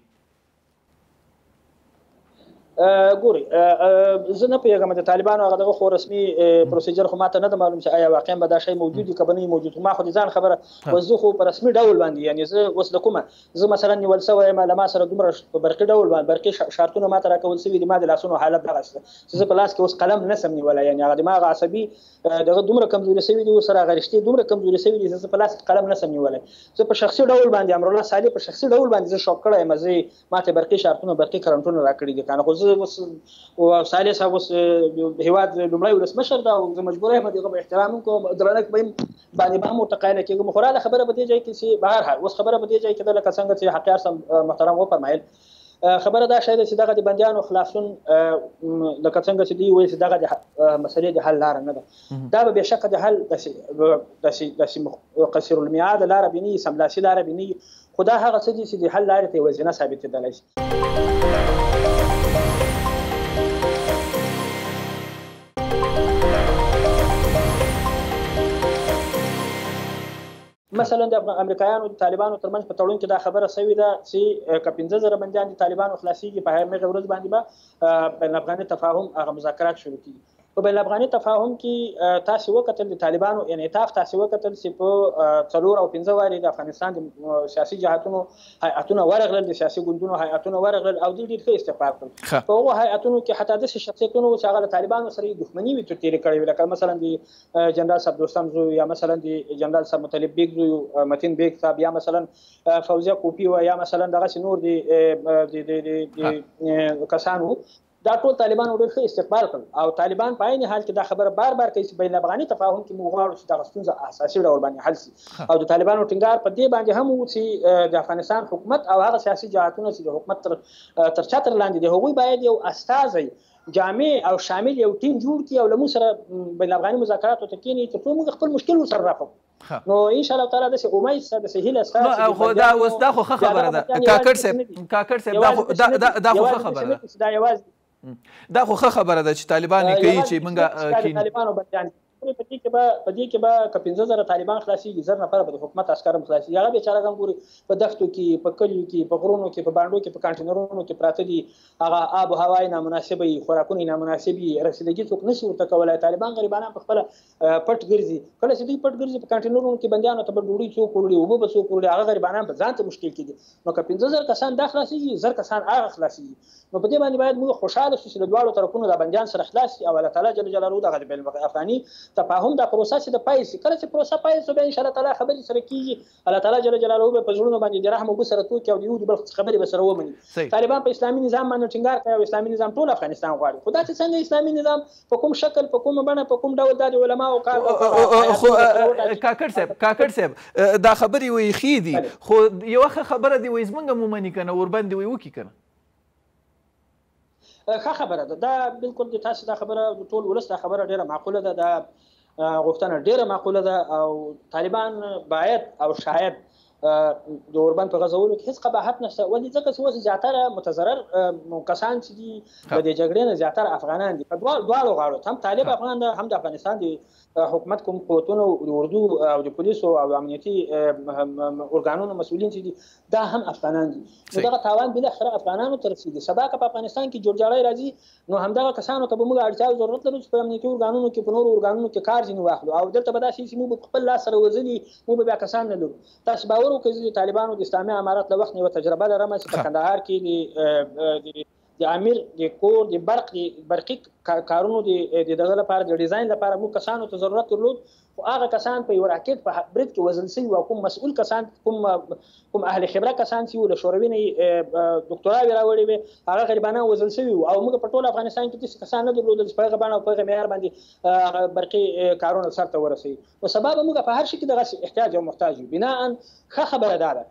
ګوري زه نه پوهېږم د طالبانو هغه دغه خو رسمي پروسیجر خو ماته نه ده معلوم چې آیا واقعا به دا شی موجود وي که به نه وي موجود. ما خو د ځان خبره اوس زه خو په رسمي ډول باندې یعنې زه اوس له کومه زه مثلا نیول شوی یم له ما سره دومره په برقي ډول باندې برقي شرطونه ماته راکول شوي دي، ما د لاسونو حالت دغسې ده چې زه په لاس کې اوس قلم نه شم نیولی، یعنې هغه دماغ عصبي دغه دومره کمزوري شوي دي، اوس هغه رشتې دومره کمزوري شوي دي چې زه په لاس کې قلم نه شم نیولی. زه په شخصي ډول باندې امرالله صالح په شخصي ډول باندې زه شوق کړی یم، زه ماته برقي شرطونه برقي کرنټونه راکړي دي، که نه خو زه صالح صاحب اوس د هېواد لومړی ولسمشر ده او زه مجبوره یم د هغه به احترام هم کوم درنښت به یې باندې به هم ورته قایله کېږم. خو راله خبره په دې ځای کې چې بهرحال اوس خبره په دې ځای کې ده لکه څنګه چې حقیار صاحب محترم وفرمایل خبره دا شی ده چې دغه د بندیانو خلاصون لکه څنګه چې دوی وایي چې دغه د مسلې د حل لاره نه ده. دا به بېشکه د حل داسې قصیر المعاد لاره به نه وي، سملاسي لاره به نه وي، خو دا هغه څه دي چې د حل لارې ته یوازینه ثابتېدلی شي. مثلا د امریکایانو د طالبانو ترمنځ په تړون کې دا خبره شوې ده چې که پنځه زره بندیان د طالبانو خلاصېږي په همغه ورځ باندې به بین الافغاني تفاهم هغه مذاکرات شروع کېږي. په بین الافغاني تفاهم کې تاسې وکتل د طالبانو انعطاف تاسې وکتل چې په څلور او پنځه وارې د افغانستان د سیاسي جهاتونو هیئتونه ورغلل، د سیاسي ګوندونو هیئتونه ورغلل او دوی ډېر ښه استقبال کړل. په هغو هیئتونو کې حتی داسې شخصیتونه وو چې هغه د طالبانو سره یې دښمني وي تېرې کړې وي، لکه مثلا د جنرال صاحب دوستم زوی یا مثلا د جنرال صاحب مطلب بیګ زوی متین بیګ صاحب یا مثلا فوزیه کوپی و یا مثلا دغسې نور د کسانو دا ټول طالبانو ډېر ښه استقبال کړل او طالبان په عین حال کې دا خبره بار بار کوي چې بین الافغاني تفاهم کې موږ غواړو چې دغه ستونزه اساسي ډول باندې حل شي او د طالبانو ټینګار په دې باندې هم و چې د افغانستان حکومت او هغه سیاسي جهاتونه چې د حکومت تر تر چتر لاندې دي هغوی باید یو استازی جامع او شامل یو ټیم جوړ کړي او له موږ سره بین الافغاني مذاکراتو ته کښېني تر څو موږ خپل مشکل ورسره رافو. نو ان شاء الله تعالی داسې امید سته داسې هیله سته. خو دا اوس دا خو ښه خبره ده کاکړ صاحب، کاکړ صاحب دا خو ښه خبره ده، دا یوازې دا خو ښه خبره ده چې طالبان یې کوي چې موږ کینو. طالبانو بندیان په دې کې به په دې کې به که پنځه زره طالبان خلاصېږي، زر نفره به د حکومت عسکر هم خلاصېږي. هغه بېچاره هم ګوري په دښتو کې، په کلیو کې، په غرونو کې، په بانډو کې، په کانټینرونو کې پراته دي. هغه آب و هوا یې نامناسبه وي، خوراکونه یې نامناسب وي، رسیدګي څوک نشي ورته کولی. طالبان غریبانان په خپله پټ ګرځي. کله چې دوی پټ ګرځي په کانټینرونو کې بندیانو ته به ډوډۍ څوک وړي، اوبه به څوک وړي، هغه غریبانان به ځان ته مشکل کېږي. نو که پنځه زره کسان دا خلاصېږي، زر کسان هغه خلاصېږي. نو په دې باندې باید موږ خوشحاله شو چې د دواړو طرفونو دا بندیان سره خلاص شي او الله تعالی جل جلاله دغه د بین الافغاني تفاهم دا پروسه چې د پای شي. کله چې پروسه پای شي بیا ان شاء الله تعالی خبرې سره کېږي، الله تعالی جل جلاله به په زړونو باندې د رحم اوبه سره توکي او د یو د بل خبرې به سره ومني. طالبان په اسلامي نظام باندې ټینګار کوي او اسلامي نظام ټول افغانستان غواړي. خو دا چې څنګه اسلامي نظام په کوم شکل، په کومه بڼه، په کوم ډول دا د علماو کار خو کاکړ صاحب کاکړ صاحب دا خبرې وایي ښې دي، خو یوه ښه خبره دي وایي زموږ هم ومني که نه ورباندې وایي وکړي که نه. ښه خبره ده دا، بالکل د تاسو دا خبره د ټول ولس دا خبره ډېره معقوله ده، دا غوښتنه ډېره معقوله ده او طالبان باید او شاید د اوربند په غځولو کې هېڅ قباحت نشته. ولې ځکه چې اوس زیاتره متضرر کسان چې دي د دې جګړې نه زیاتره افغانان دي، په دواړو غاړو، هم طالب افغان ده، هم د افغانستان د حکومت کوم قوتونو د اردو او د پولیسو او امنیتي ارګانونو مسؤلین چې دي دا هم افغانان دي. نو دغه تاوان بالاخره افغانانو ته رسېږي. سبا که په افغانستان کې جوړجاړی راځي نو همدغه کسانو ته به موږ اړتیا ضرورت لرو چې په امنیتي ارګانونو کې، په نورو ارګانونو کې کار ځینې واخلو او دلته به دا شي چې موږ به خپل لاس سره وځلي، موږ به بیا کسان نه لرو. تاسو باور وکړئ چې د طالبانو د اسلامي امارت له وخت نه یوه تجربه لرم چې په کندهار کې د امیر د کور د برق د برقي کارونو د دغه لپاره د ډیزاین لپاره موږ کسانو ته ضرورت درلود. خو هغه کسان په یو راکټ په برید کې وژل شوي او کوم مسؤل کسان، کوم کوم اهل خبره کسان چې وو له شوروي نه ډاکټراوې راوړې وې، هغه غریبانان وژل شوي وو او موږ په ټول افغانستان کې داسې کسان نه درلودل چې په هغه بڼه او په هغه معیار باندې برقي کارونه سرته ورسوي. نو سبا به موږ په هر شي کې دغسې احتیاج او محتاج یو. بناء ښه خبره دا ده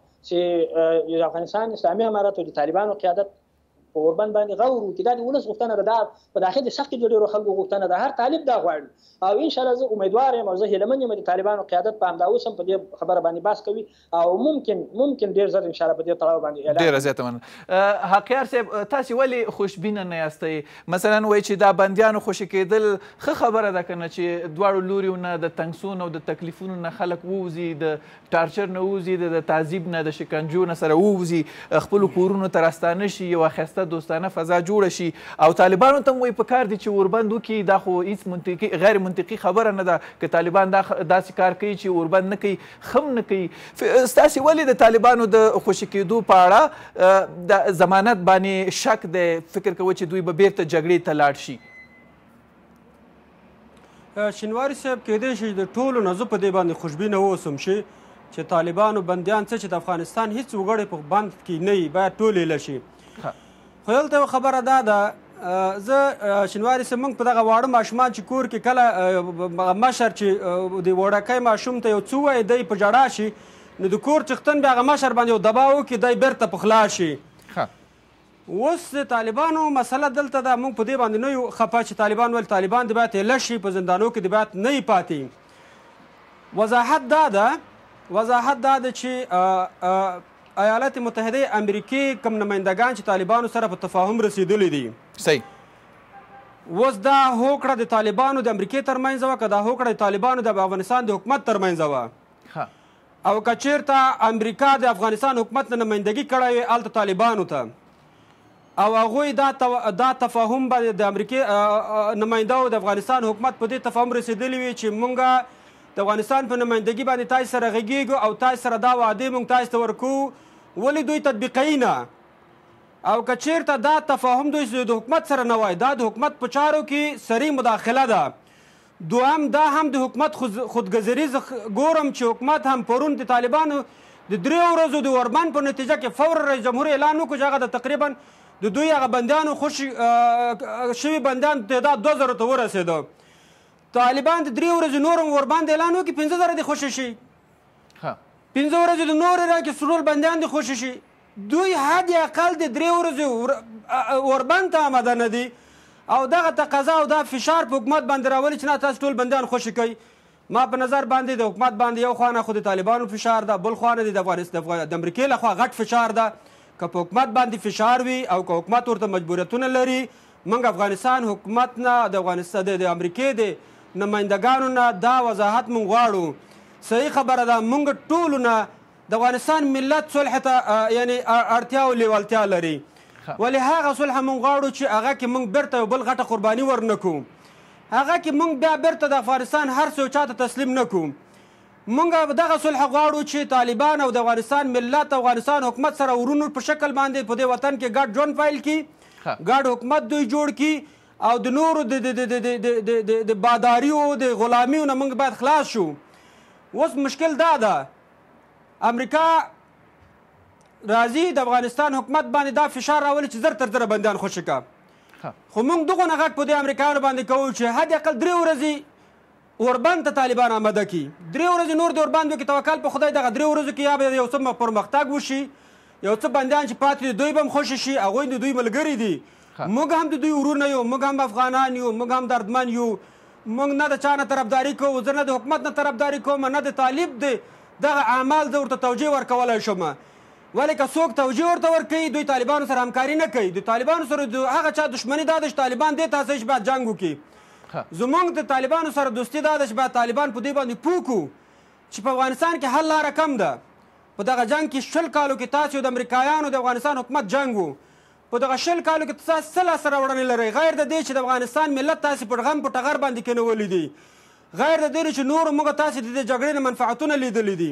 چې د افغانستان اسلامي امارت او د طالبانو قیادت په اوربند باندې غور وکړي. دا د ولس غوښتنه ده، دا په داخل د سختې د ډېرو خلکو غوښتنه ده، هر طالب دا غواړي او انشاءالله زه امیدوار یم او زه هیله من یم د طالبانو قیادت په همدا اوس هم په دې خبره باندې بحث کوي او ممکن ممکن ډېر زر انشاءالله په دې تړاو باندې اعلان. ډېره زیاته مننه. حقیار صاحب تاسې ولې خوشبینه نه یاستئ؟ مثلا وایي چې دا بندیانو خوشي کېدل ښه خبره ده که نه چې دواړو لوریو نه د تنګسونو او د تکلیفونو نه خلک ووځي، د ټارچر نه ووځي، د تعذیب نه، د شکنجو نه سره ووځي، خپلو کورونو ته راستانه شي، یوه ښایسته دوستانه فضا جوړه شي او طالبانو ته هم وایي پکار دي چې اوربند وکړي. دا خو هېڅ منطقي غیر منطقي خبره نه ده که طالبان دا داسې کار کوي چې اوربند نه کوي، ښه هم نه کوي. ستاسې ولې د طالبانو د خوشي کېدو په اړه د ضمانت باندې شک دی، فکر کوئ چې دوی به بیرته جګړې ته لاړ شي؟ شینواري صاحب کېدای شي د ټولو نه زه په دې باندې خوشبینه واوسم چې طالبانو بندیان څه چې د افغانستان هېڅ وګړی په بند کې نه وي باید ټول ایله شي. خو دلته یوه خبره دا ده زه شینواري صاحب موږ په دغه واړه ماشومان چې کور کې کله مشر چې د وړوکی ماشوم ته یو څه ووایي دی په ژړا شي نو د کور څښتن بیا هغه مشر باندې یو دباو وکړي دی بیرته په خلا شي. اوس د طالبانو مسله دلته ده، موږ په دې باندې نه یو خفه چې طالبان ولې طالبان د باید ایله شي په زندانو کې د باید نه یې پاتې. وضاحت دا ده وضاحت دا ده چې ایالات متحده امریکې کوم نمایندګان چې طالبانو سره په تفاهم رسېدلي دي صحیح اوس دا هوکړه د طالبانو د امریکې ترمنځ وه که دا هوکړه د طالبانو د افغانستان د حکومت ترمنځ وه او که چېرته امریکا د افغانستان حکومت نه نمایندګي کړی وي هلته طالبانو ته او هغوی دا دا تفاهم به د امریکې نماینده او د افغانستان حکومت په دې تفاهم رسېدلي وي چې مونږ د افغانستان په نمایندګي باندې تاسو سره غږیږو او تاسو سره دا وعدې مونږ تاسو ته ورکوو ولې دوی تطبیقوي نه. او که چېرته دا تفاهم دوی د حکومت سره نه وای دا د حکومت په چارو کې سریع مداخله ده. دوهم دا هم د حکومت خودګذري ګورم چې حکومت هم پرون د طالبانو د دریو ورځو د اوربند په نتیجه کې فورا رئیس جمهور اعلان وکړو چې هغه د تقریبا د دوی هغه بندیانو خوشي شوي بندیان تعداد دوه زرو ته ورسېده. طالبان د درې ورځې نور هم ورباندې اعلان وکړي پنځه زره دې خوشي شي پنځه ورځې د نورې راکړي څلور بندیان دې خوشي شي. دوی حد اقل د درې ورځې وربند ته آماده نه دي او دغه تقاضا او دا فشار په حکومت باندې راولي چې نه تاسو ټول بندیان خوشي کوئ. ما په نظر باندې د حکومت باندې یو خوا نه خو د طالبانو فشار ده بل خوا نه د امریکې لخوا غټ فشار ده. که په حکومت باندې فشار وي او که حکومت ورته مجبوریتونه لري موږ افغانستان حکومت نه د افغانستان د امریکې د نمایندګانو نه دا وضاحت موږ غواړو. صحیح خبره ده موږ ټولو نه د افغانستان ملت صلح ته یعنی اړتیا او لیوالتیا لري ولې هغه صلح موږ غواړو چې هغه کې موږ بیرته یو بل غټه قرباني ورنه کړو هغه کې موږ بیا بیرته د افغانستان هر څه چاته تسلیم نه کړو. موږ دغه صلح غواړو چې طالبان او د افغانستان ملت او افغانستان حکومت سره ورونو په شکل باندې په دې وطن کې ګډ ژوند پیل کړي ګډ حکومت دوی جوړ کړي او د نورو د باداریو د غلامیو نه موږ باید خلاص شو. اوس مشکل دا ده امریکا راځي د افغانستان حکومت باندې دا فشار راولي چې زر تر زره بندیان خوشي کا خو موږ دغونه غږ په دې امریکایانو باندې کوو چې حد اقل درې ورځې اوربند ته طالبان آماده کړي درې ورځې نور د اوربند وکړي توکل په خدای دغه درې ورځو کې یا به یو څه پرمختګ وشي یو څه بندیان چې پاتې دي دوی به هم خوشي شي هغوی د دوی ملګري دي موږ هم د دوی ورونه یو موږ هم افغانان یو موږ هم دردمن یو موږ نه د چا نه طرفداري کوو زه نه د حکومت نه طرفداري کوم نه د طالب د دغه اعمال زه ورته توجیه ورکولی شم ولې که څوک توجیه ورته ورکوي دوی طالبانو سره همکاري نه کوي د طالبانو سره هغه چا دښمني دا ده چې طالبان دې ته هڅوي چې باید جنګ وکړي. زموږ د طالبانو سره دوستي دا ده چې باید طالبان په دې باندې پوه کړو چې په افغانستان کې حل لاره کم ده. په دغه جنګ کې شل کالو کې تاسو د امریکایانو د افغانستان حکومت جنګ و په دغه شل کالو کې تاسو څه لاسته راوړنې لرئ غیر د دې چې د افغانستان ملت تاسې په غم په ټغر باندې کېنولي دي غیر د دې چې نورو موږ تاسې د دې جګړې نه منفعتونه لیدلي دي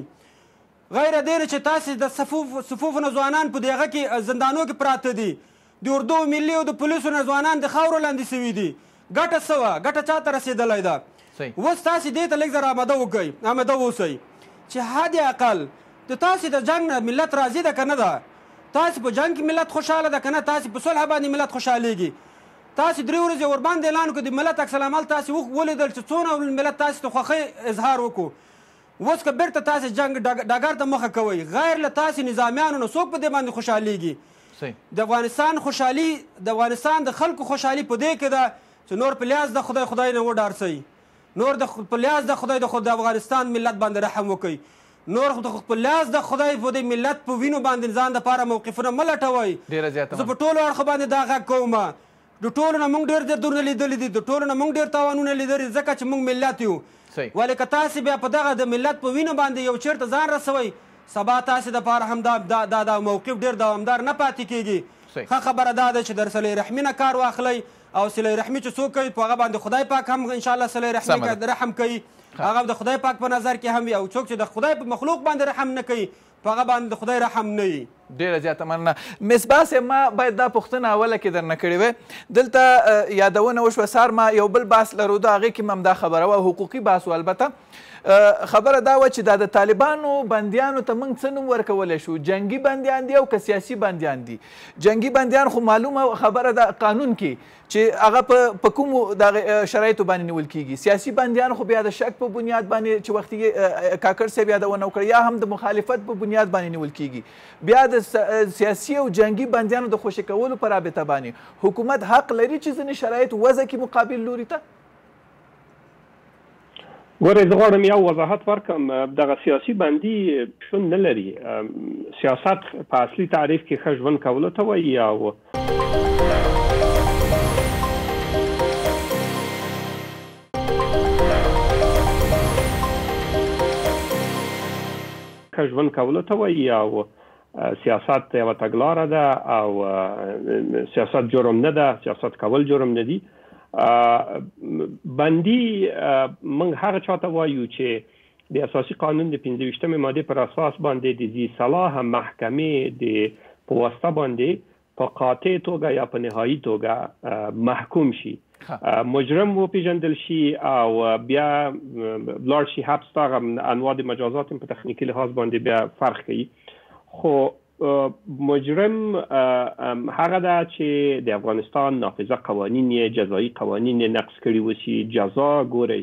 غیر د دې چې تاسې د صفوف صفوف نه ځوانان په دغه کې زندانو کې پراته دي د اردو ملي او د پولیسو نه ځوانان د خاورو لاندې سوي دي ګټه څه وه ګټه چا ته رسېدلی ده. اوس تاسې دې ته لږ زر آماده وکئ آماده اوسئ چې حد اقل د تاسې د جنګ نه ملت راضي ده که نه ده تاسې په جنګ کې ملت خوشحاله ده که نه تاسې په صلح باندې ملت خوشحالېږي. تاسې درې ورځې ورباندې اعلان وکړو د ملت عکس العمل تاسې ولیدل چې څونه ملت تاسې ته خوښۍ اظهار وکړو. اوس که بیرته تاسې جنګ ډګر ته مخه کوئ غیر له تاسې نظامیانو نه څوک په دې باندې خوشحالېږي. د افغانستان خوشحالي د افغانستان د خلکو خوشحالي په دې کې ده چې نور په لیاز د خدای خدای نه وډارسئ نور د په لیاز د خدای د خود د افغانستان ملت باندې رحم وکئ نور په لیاز د خدای په دې ملت په وینو باندې ځان دپاره موقفونه مه لټوئ. زه په ټولو اړخو باندې دا غږ کوم د ټولو نه موږ ډېر دردونه لیدلي دي د ټولو نه موږ ډېر تاوانونه لیدلي ځکه چې موږ ملت یو ولې که تاسې بیا په دغه د ملت په وینو باندې یو چېرته ځان رسوئ سبا تاسې دپاره هم دا دا موقف ډېر دوامدار نه پاتې کېږي. ښه خبره دا ده چې در صلې رحمي نه کار واخلئ او صلې رحمي چې څوک کوي په هغه باندې خدای پاک هم انشاءالله صلې رحمي رحم کوي هغه د خدای پاک په نظر کې هم وي او څوک چې د خدای په مخلوق باندې رحم نه کوي په هغه باندې د خدای رحم نه وي. ډېره زیاته مننه. مصباح صاحب ما باید دا پوښتنه اوله کې درنه کړې وې دلته یادونه وشوه سهار ما یو بل بحث لرو د هغې کې هم همدا خبره وه حقوقي بحث و البته خبره دا وه چې دا د طالبانو بندیانو ته موږ څه نوم ورکولی شو؟ جنګي بندیان دي او که سیاسي بندیان دي؟ جنګي بندیان خو معلومه خبره ده قانون کې چې هغه په کومو دغه شرایطو باندې نیول کیږي. سیاسي بندیان خو بیا د شک په بنیاد باندې چې وختي کاکړ صاحب یادونه وکړه یا هم د مخالفت په بنیاد باندې نیول کیږي. بیا د سیاسي او جنګي بندیانو د خوشي کولو په رابطه باندې حکومت حق لري چې ځینې شرایط وضع کړي مقابل لوري ته؟ ګورئ، زه غواړم یو وضاحت ورکړم. دغه سیاسي بندي شتون نه لري. سیاست په اصلي تعریف کې ښه ژوند کولو ته وایي او ژوند کولو ته وایي او سیاست یوه تګلاره ده او سیاست جرم نه ده، سیاست کول جرم نه دي. بندي موږ هغه چاته وایو چې د اساسي قانون د پنځه ویشتمې مادې پر اساس باندې د ذي صلاح محکمې د په واسطه باندې په قاطع توګه یا په نهایي توګه محکوم شي، مجرم وپېژندل شي او بیا لاړ شي حبس ته. هغه انواع د مجازات په تخنیکي لحاظ باندې بیا فرق کوي. خو مجرم هغه ده چې د افغانستان نافذه قوانین یې جزایي قوانین یې نقض کړي وشي. جزا ګورئ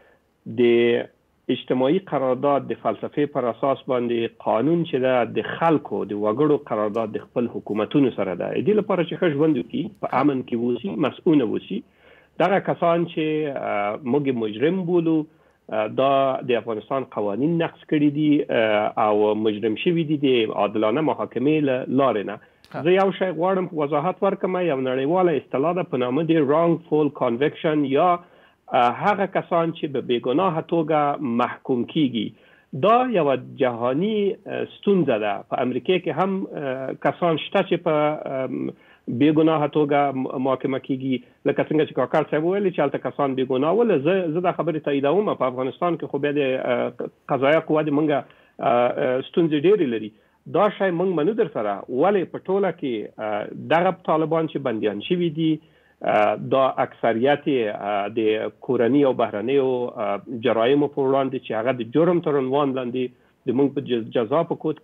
د اجتماعي قرارداد د فلسفې پر اساس باندې قانون چې ده د خلکو د وګړو قرارداد د خپل حکومتونو سره ده، دې لپاره چې ښه ژوند وکړي، په امن کې اوسي، مسؤونه اوسي. دغه کسان چې موږ مجرم بولو دا د افغانستان قوانین نقض کړي دي او مجرم شوي دي د عادلانه محاکمې له لارې نه. زه یو شی غواړم په وضاحت ورکړم، یو نړیواله اصطلاح ده په نامه د wrongful conviction یا هغه کسان چې به بېګناه توګه محکوم کیږي. دا یوه جهاني ستونزه ده. په امریکا کې هم کسان شته چې په بېګناه توګه محاکمه کیږي، لکه څنګه چې کاکړ صاحب ویلي چې هلته کسان بېګناه ول. زه زه دا خبرې تاییدوم. په افغانستان کې خو بیا د قضایه قوه د موږ ستونزې ډېرې لري. دا شی موږ منو در سره، ولې په ټوله کې دغه طالبان چې بندیان شوي دي دا اکثریت د کورني او بهرنیو جرایمو په وړاندې چې هغه د جرم تر عنوان لاندې د موږ په جزا په کود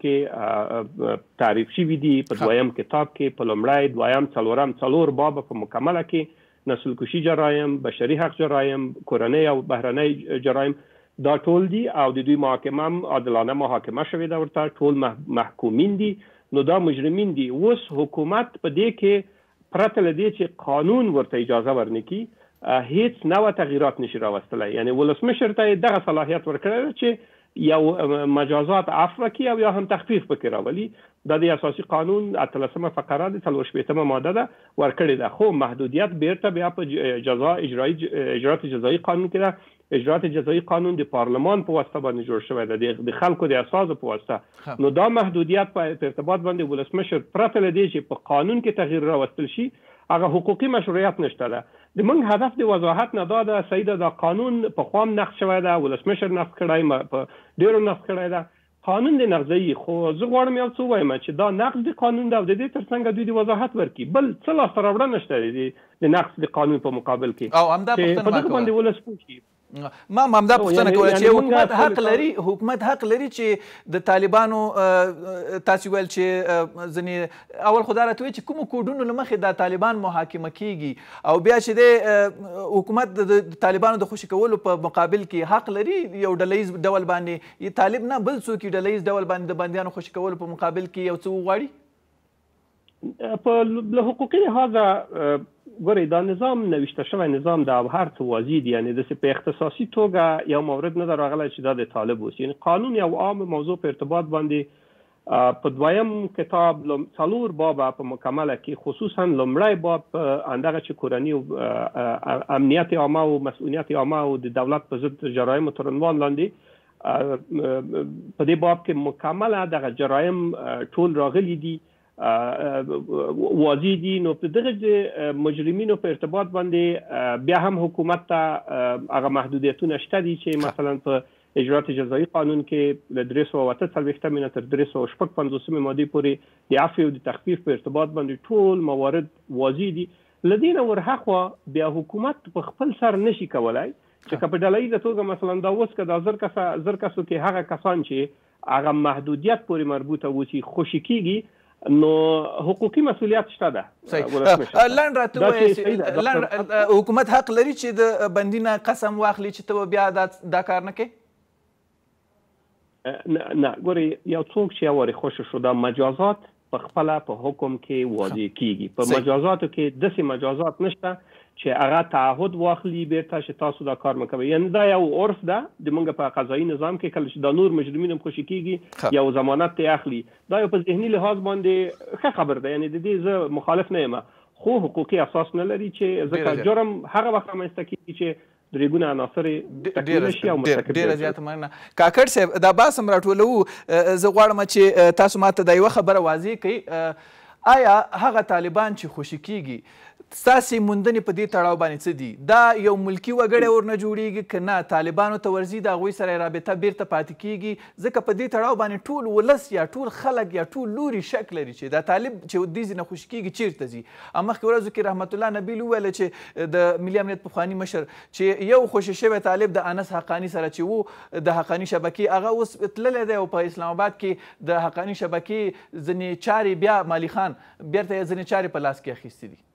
کې تعریف شوي دي. په دویم کتاب کې په لومړی، دویم، څلورم څلور باب په مکمله کې نسل کشي جرایم، بشري حق جرایم، کورنۍ او بهرنۍ جرایم دا ټول دي او د دوی محاکمه هم عادلانه محاکمه شوې ده، ورته ټول محکومین دي. نو دا مجرمین دي. اوس حکومت په دې کې پرته له دې چې قانون ورته اجازه ورنکړي هیڅ نوع تغییرات نشي راوستلی. یعنې ولسمشر ته یې دغه صلاحیت ورکړی ده چې یو مجازات عفو کړي او یا هم تخفیف پکې راولي. دا د اساسي قانون اتلسمه فقره د څلور شپېتمه ماده ده ورکړې ده. خو محدودیت بیرته بیا په جزا اجرایي اجرات جزایي قانون کې ده. اجرات جزایي قانون د پارلمان په واسطه باندې جوړ شوی ده، د خلکو د اساسو په واسطه. نو دا محدودیت په ارتباط باندې ولسمشر پرته له دې چې په قانون کې تغییر راوستل شي هغه حقوقي مشروعیت نشته ده. د موږ هدف د وضاحت نه دا ده سیده دا قانون په خام نقض شوی ده، ولسمشر نقض کړی، په ډېرو نقض کړی ده. قانون د نقضوي. خو زه غواړم یو څه ووایم چې دا نقض د قانون ده او د دې تر څنګ دوی د وضاحت ورکړي. بل څه لاسته راوړنه شته د نقض د قانون په مقابل کې او همدا پوښتنه په دغه باندې ولس پوه شي. ما همدا پوښتنه کوله چې حکومت حق لري حکومت حق لري چې د طالبانو تاسو ویل چې ځینې اول خو دا راته وایي چې کومو کوډونو له مخې دا طالبان محاکمه کیږي او بیا چې د حکومت د طالبانو د خوشي کولو په مقابل کې حق لري یو ډلهیز ډول باندې طالب نه بل څوک ډلهیز ډول باندې د بندیانو خوشي کولو په مقابل کې یو څه وغواړي. په له حقوقي لحاظه ګورئ دا نظام نوشته شوی نظام د هر څه واضح دی. یعنې داسې په اختصاصي توګه یو مورد نه ده راغلی چې دا د طالب اوس. یعنې قانون یو عام موضوع په ارتباط باندې په دویم کتاب څلور بابه په مکمله کې خصوصا لومړی باب همدغه چې کورني امنیت عامه او مسؤلیت عامه او د دولت په ضد جرایمو تر عنوان لاندې په دې باب کې مکمله دغه جرایم ټول راغلي دي، واضح دي. نو په دغه مجرمینو په ارتباط باندې بیا هم حکومت ته هغه محدودیتونه شته دي چې مثلا په اجرات جزایي قانون کې له درې سوه اته څلوېښتمې نه تر درې سوه شپږ پنځوسمې مادې پورې د عفو او د تخفیف په ارتباط باندې ټول موارد واضح دي. له دې نه ورهاخوا بیا حکومت په خپل سر نشي کولای چې که په ډله ییزه توګه مثلا دا اوس که دا زر کسه زر کسو کې هغه کسان چې هغه محدودیت پورې مربوطه وشي خوشي کېږي نو حقوقي مسؤلیت شته ده. لنډ راته ووایه حکومت حق لري چې د بندي نه قسم واخلي چې ته به بیا دا کار نه کوې؟ نه ګورې یو څوک چې یو وارې خوشې شو دا مجازات په خپله په حکم کې واضح کېږي. په مجازاتو کې داسې مجازات نشته چې هغه تعهد واخلي بیرته چې تاسو دا کار مه کوئ. یعنې دا یو عرف ده د موږ په قضایي نظام کې کله چې دا نور مجرمین هم خوشي کېږي یو ضمانت ته اخلي. دا یو په ذهني لحاظ باندې ښه خبر ده، یعنې د دې زه مخالف نه یم، خو حقوقي اساس نه لري چې ځکه جرم هغه وخت رامنځته کېږي چې درېګونه عناصر تکمیل شي او مرتکب ډېره زیاته مننه. کاکړ صاحب دا بحث هم راټولوو، زه غواړم چې تاسو ماته دا یوه خبره واضح کړئ، آیا هغه طالبان چې خوشي کېږي ستاسې موندنې په دې تړاو باندې څه دي؟ دا یو ملکي وګړی ورنه جوړېږي که نه طالبانو ته ورځي د هغوی سره رابطه بیرته پاتې کېږي؟ ځکه په دې تړاو باندې ټول ولس یا ټول خلک یا ټول لوري شک لري چې دا طالب چې دې ځای نه خوشي کېږي چیرته ځي. مخکې ورځو کې رحمت الله نبیل وویله چې د ملي امنیت پخواني مشر چې یو خوشي شوی طالب د انس حقاني سره چې و د حقاني شبکې هغه اوس تللی دی او په اسلام آباد کې د حقاني شبکې ځینې چارې بیا مالي خان بیرته یې ځینې چارې په لاس کې اخیستې دي.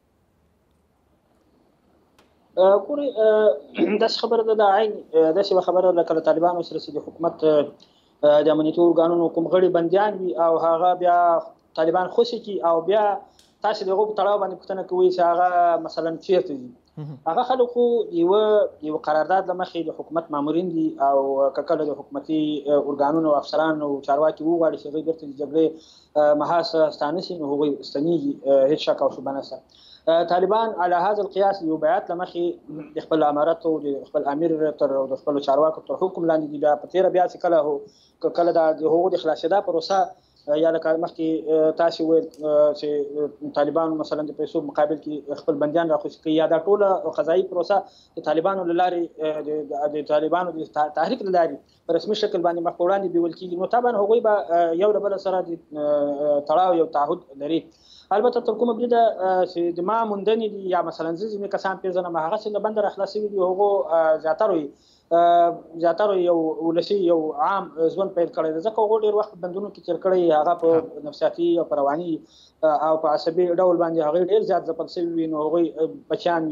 ګورې داسې خبره ده، د عین داسې یوه خبره ده لکه له طالبانو سره چې د حکومت د امنیتي ارګانونو کوم غړي بندیان وي او هغه بیا طالبان خوشي کړي او بیا تاسې د هغو په تړاو باندې پوښتنه کوئ چې هغه مثلا چیرته دي. هغه خلک خو یوه یو قرارداد له مخې د حکومت مامورین دي او که کله د حکومتي ارګانونو او افسرانو چارواکي وغواړي چې هغوی بیرته د جګړې محاصه ستانه شي نو هغوی ستنېږي، هېڅ شک او شبهه نشته. طالبان على هذا القياس یو بیعت له مخې د خپل امارت او د خپل امیر تر او د خپلو چارواکو تر حکم لاندې دي. بیا په تېره بیا چې کله کله د هغو د خلاصېدا پروسه یا لکه مخکې تاسې ویل چې طالبان مثلا د پیسو مقابل کې خپل بندیان راخوشي کوي یا دا ټوله قضایي پروسه د طالبانو له لارې د طالبانو د تحریک له لارې په رسمي شکل باندې مخ په وړاندې بیول کېږي، نو طبعا هغوی به یو له بله سره د تړاو یو تعهد لري. البته تر کومه بریده چې د ما موندنې دي یا مثلا زه ځینې کسان پېژنم هغسې له بنده راخلاص شوي دي، هغو زیاترو زیاترو یو ولسي یو عام ژوند پیل کړی دی، ځکه هغو ډېر وخت په بندونو کې تېر کړی، هغه په نفسیاتي او په رواني او په عصبي ډول باندې هغوی ډېر زیات ځپل شوي وي، نو هغوی بچیان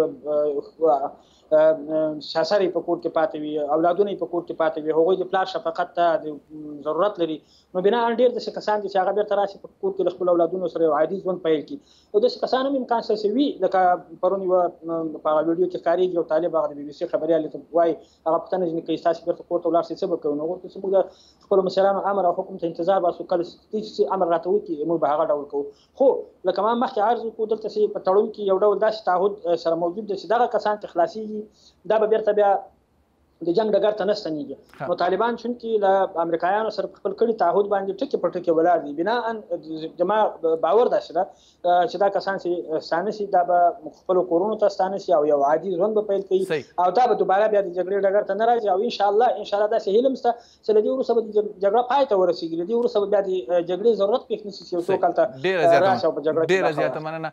وي، شاسرې په کور کې پاتې وي، اولادونه یې په کور کې پاتې وي، هغوی د پلار شفقت ته د ضرورت لري. نو بنا ډېر داسې کسان دي چې هغه بیرته راشي په کور کې له خپلو اولادونو سره یو عادي ژوند پیل کړي. او داسې کسان هم امکان شته چې وي، لکه پرون یوه په هغه ویډیو کې ښکارېږي یو طالب هغه د بي بي سي خبریال ته وایي هغه پوښتنه ځینې کوي ستاسې بیرته کور ته ولاړ شئ څه به کوو؟ نو هغوی چې موږ د خپلو مشرانو امر او حکم ته انتظار باسو، کله چې امر راته وکړي موږ به هغه ډول کوو. خو لکه ما مخکې عرض وکړو دلته چې په تړون کې یو ډول داسې تعهد سره موجود دی چې دغه کسان چې خلاصېږي دا به بیرته بیا د جنګ ډګر ته نه ستنېږي. نو طالبان چونکې له امریکایانو سره په خپل کړي تعهد باندې ټکي پر ټکي ولاړ دي، بناء زما باور داسې ده چې دا کسان چې ستانه شي دا به خپلو کورونو ته ستانه شي او یو عادي ژوند به پیل کوي او دا به دوباره بیا د جګړې ډګر ته نه راځي. او انشاءالله انشاءالله داسې هیله شته چې له دې وروسته به د جګړه پای ته ورسېږي، له دې وروسته به بیا د جګړې ضرورت پېښ نه شي چې یو څوک هلته راشي او په جګړه کې. ډېره زیاته مننه.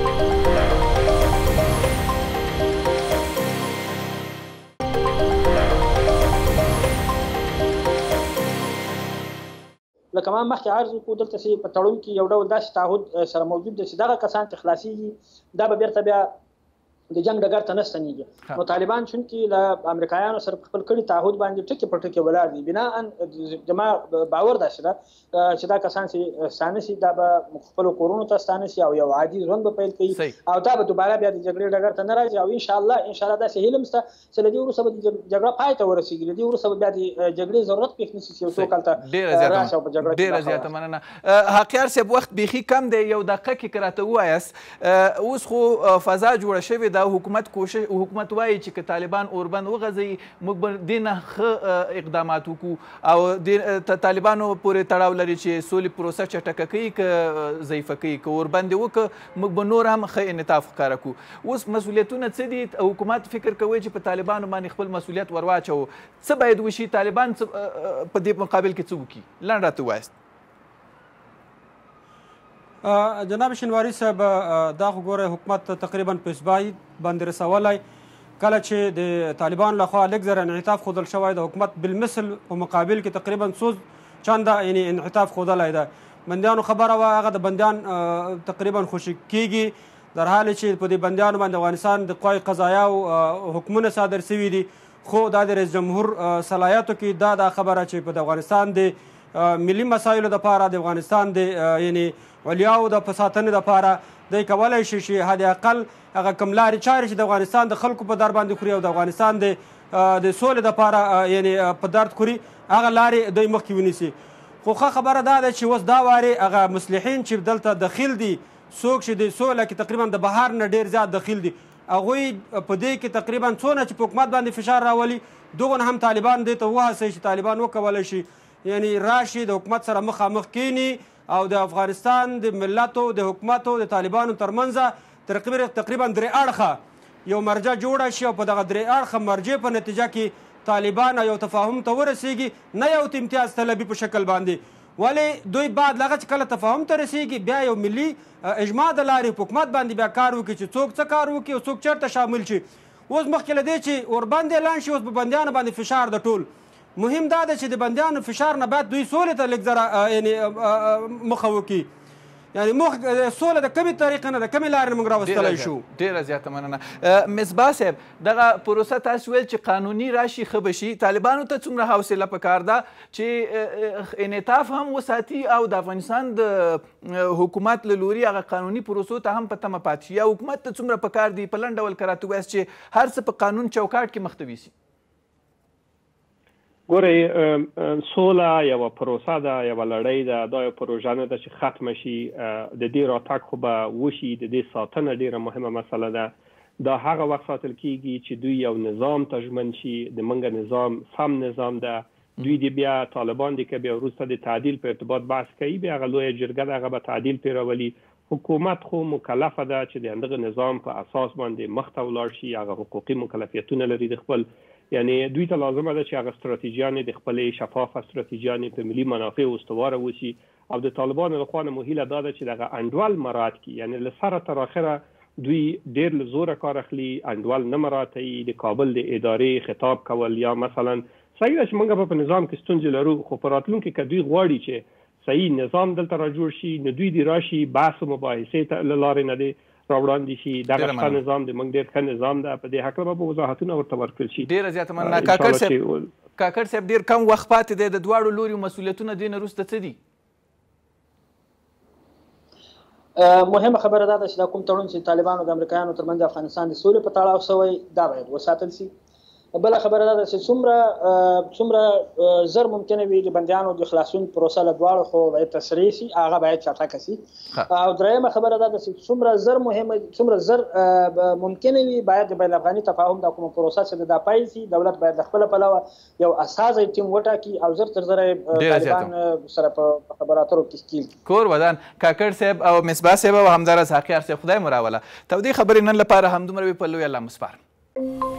لکه ما مخکې عرض وکړو دلته چې په تړون کې یو ډول داسې تعهد سره موجود دی چې دغه کسان چې خلاصېږي دا به بیرته بیا د جنګ ډګر ته نه ستنېږي. نو طالبان چونکې له امریکایانو سره په خپل کړي تعهد باندې ټکي پر ټکي ولاړ دي، بناء زما باور داسې ده چې دا کسان چې ستانه شي دا به خپلو کورونو ته ستانه شي او یو عادي ژوند به پیل کوي او دا به دوباره بیا د جګړې ډګر ته نه راځي. او انشاءالله انشاءالله داسې هیله شته چې له دې وروسته به د جګړه پای ته ورسېږي، له دې وروسته به بیا د جګړې ضرورت پېښ نه شي چې یو څوک هلته راشي او په جګړه کې. ډېره زیاته مننه. حقیار صاحب وخت بیخي کم دی، یو دقیقه کې که راته ووایاست اوس خو فضا جوړه شوې ده، حکومت کوشش حکومت وایي چې که طالبان اوربند وغځوي موږ به دې نه ښه اقدامات وکړو او د طالبانو پورې تړاو لري چې سولې پروسه چټکه کوي که ضعیفه کوي، که اوربند یې وکړه موږ به نور هم ښه انعطاف ښکاره کړو. اوس مسؤلیتونه څه دي؟ حکومت فکر کوي چې په طالبانو باندې خپل مسؤلیت ور واچوو، څه باید وشي؟ طالبان په دې مقابل کې څه وکړي؟ لنډ راته ووایاست. جناب شینواري صاحب دا خو ګوره حکومت تقریبا په اثبات باندې رسولی، کله چې د طالبانو لخوا لږ زره انعطاف ښودل شوی د حکومت بالمثل په مقابل کې تقریبا څو چنده یعنې انعطاف ښودلی ده. بندیانو خبره وه هغه د بندیان تقریبا خوشي کېږي در حال چې په دې بندیانو باندې افغانستان د قوای قضایاو حکمونه صادر سوي دي، خو دا د رئیس جمهور صلاحیتو کې دا دا خبره چې په د افغانستان د ملي مسایلو دپاره د افغانستان د یعنې علیاو د په ساتنې دپاره دی کولی شي چې حد اقل هغه کوم لارې چارې چې د افغانستان د خلکو په در باندې خوري او د افغانستان د د سولې دپاره یعنې په درد خوري هغه لارې دوی مخکې ونیسي. خو ښه خبره دا ده چې اوس دا وارې هغه مصلحین چې دلته دخیل دي، څوک چې د سوله کې تقریبا د بهر نه ډېر زیات دخیل دي، هغوی په دې کې تقریبا څونه چې په حکومت باندې فشار راولي دغونه هم طالبان دې ته وهڅوي چې طالبان وکولی شي یعنې راشي د حکومت سره مخامخ کینی او د افغانستان د ملتو د حکومتو د طالبانو ترمنځه تقریبا درې اړخه یو مرجع جوړه شي او په دغه درې اړخه مرجع په نتیجه کې طالبان یو تفاهم ته ورسیږي، نه یو امتیاز طلبي په شکل باندې. ولې دوی بعد لغه چې کله تفاهم ته رسیږي بیا یو ملي اجماع د لارې په حکومت باندې بیا کار وکړي چې څوک څه کار وکړي او څوک چېرته شامل شي. اوس مخکې له دې چې ورباندې اعلان شي اوس په بندیانو باندې فشار د ټول مهم دا ده چې د بندیانو فشار نه باید دوی سولې ته لږ زره یعنې مخه وکړي، یعنې موږ سوله د کومې طریقې نه د کومې لارې نه موږ راوستلی شو. ډېره زیاته مننه. مصباح صاحب دغه پروسه تاسو ویل چې قانوني راشي ښه به شي، طالبانو ته څومره حوصله پکار ده چې انعطاف هم وساتي او د افغانستان د حکومت له لوري هغه قانوني پروسو ته هم په تمه پاتې شي، یا حکومت ته څومره پکار دي په لنډ ډول که راته ووایاست چې هر څه په قانون چوکاټ کې مخته ویسي؟ ګورئ، سوله یوه پروسه ده، یوه لړۍ ده، دا یو پروژه نه ده چې ختمه شي. د دې راتګ خو به وشي، د دې ساتنه ډېره مهمه مسله ده. دا هغه وخت ساتل کیږي چې دوی یو نظام ته ژمن شي، د منګه نظام سم نظام ده. دوی دې بیا طالبان دي که بیا وروسته د تعدیل په ارتباط بحث کوي، بیا هغه لویه جرګه ده هغه به تعدیل پرې راولي. حکومت خو مکلفه ده چې د همدغه نظام په اساس باندې مخته ولاړ شي، هغه حقوقي مکلفیتونه لري د خپل، یعنې دوی ته لازمه ده چې هغه ستراتیژیانې د خپلې شفافه ستراتیژیانې په ملي منافعو استواره وشي. او د طالبانو له خوا نه مو هیله دا ده چې دغه انډول مراعات کړي، یعنې له سره تر اخره دوی ډېر له زوره کار اخلي، انډول نه مراعاتوي. د کابل د ادارې خطاب کول یا مثلا صحیح ده چې موږ په نظام کې ستونزې لرو، خو په راتلونکي که دوی غواړي چې صحیح نظام دلته را جوړ شي نو دوی دې راشي بحث و مباحثې ته له لارې نه دی راوړاندې شي. دغه ښه نظام د موږ ډېر ښه نظام ده، په دې هکله به وضاحتونه ورته ورکړل شي. ډېره زیاته مننه. کاکړ صاحب کاکړ صاحب ډېر کم وخت پاتې دی، د دواړو لوریو مسؤلیتونه دې نه وروسته څه دي؟ مهمه خبره دا ده چې دا کوم تړون چې طالبانو د امریکایانو ترمنځ د افغانستان د سولې په تړاو شوی دا باید وساتل شي. بله خبره دا ده چې څومره څومره زر ممکنه وي د بندیانو د خلاصون پروسه له دواړو خو باید تسریع شي، هغه باید چټکه شي. او درېیمه خبره دا ده چې څومره زر مهمه څومره زر ممکنه وي باید د بین الافغاني تفاهم دا کومه پروسه چې دا پیل شي، دولت باید د خپله پلوه یو اساسي ټیم وټاکي او زر تر زره طالبان سره په خبرو اترو کې ښکیل کړي. کور ودان کاکړ صاحب او مصباح صاحب او همداراز حقیار صاحب، خدای مو راوله. تودې خبرې نن لپاره همدومره وي. په لوی الله مو سپارم.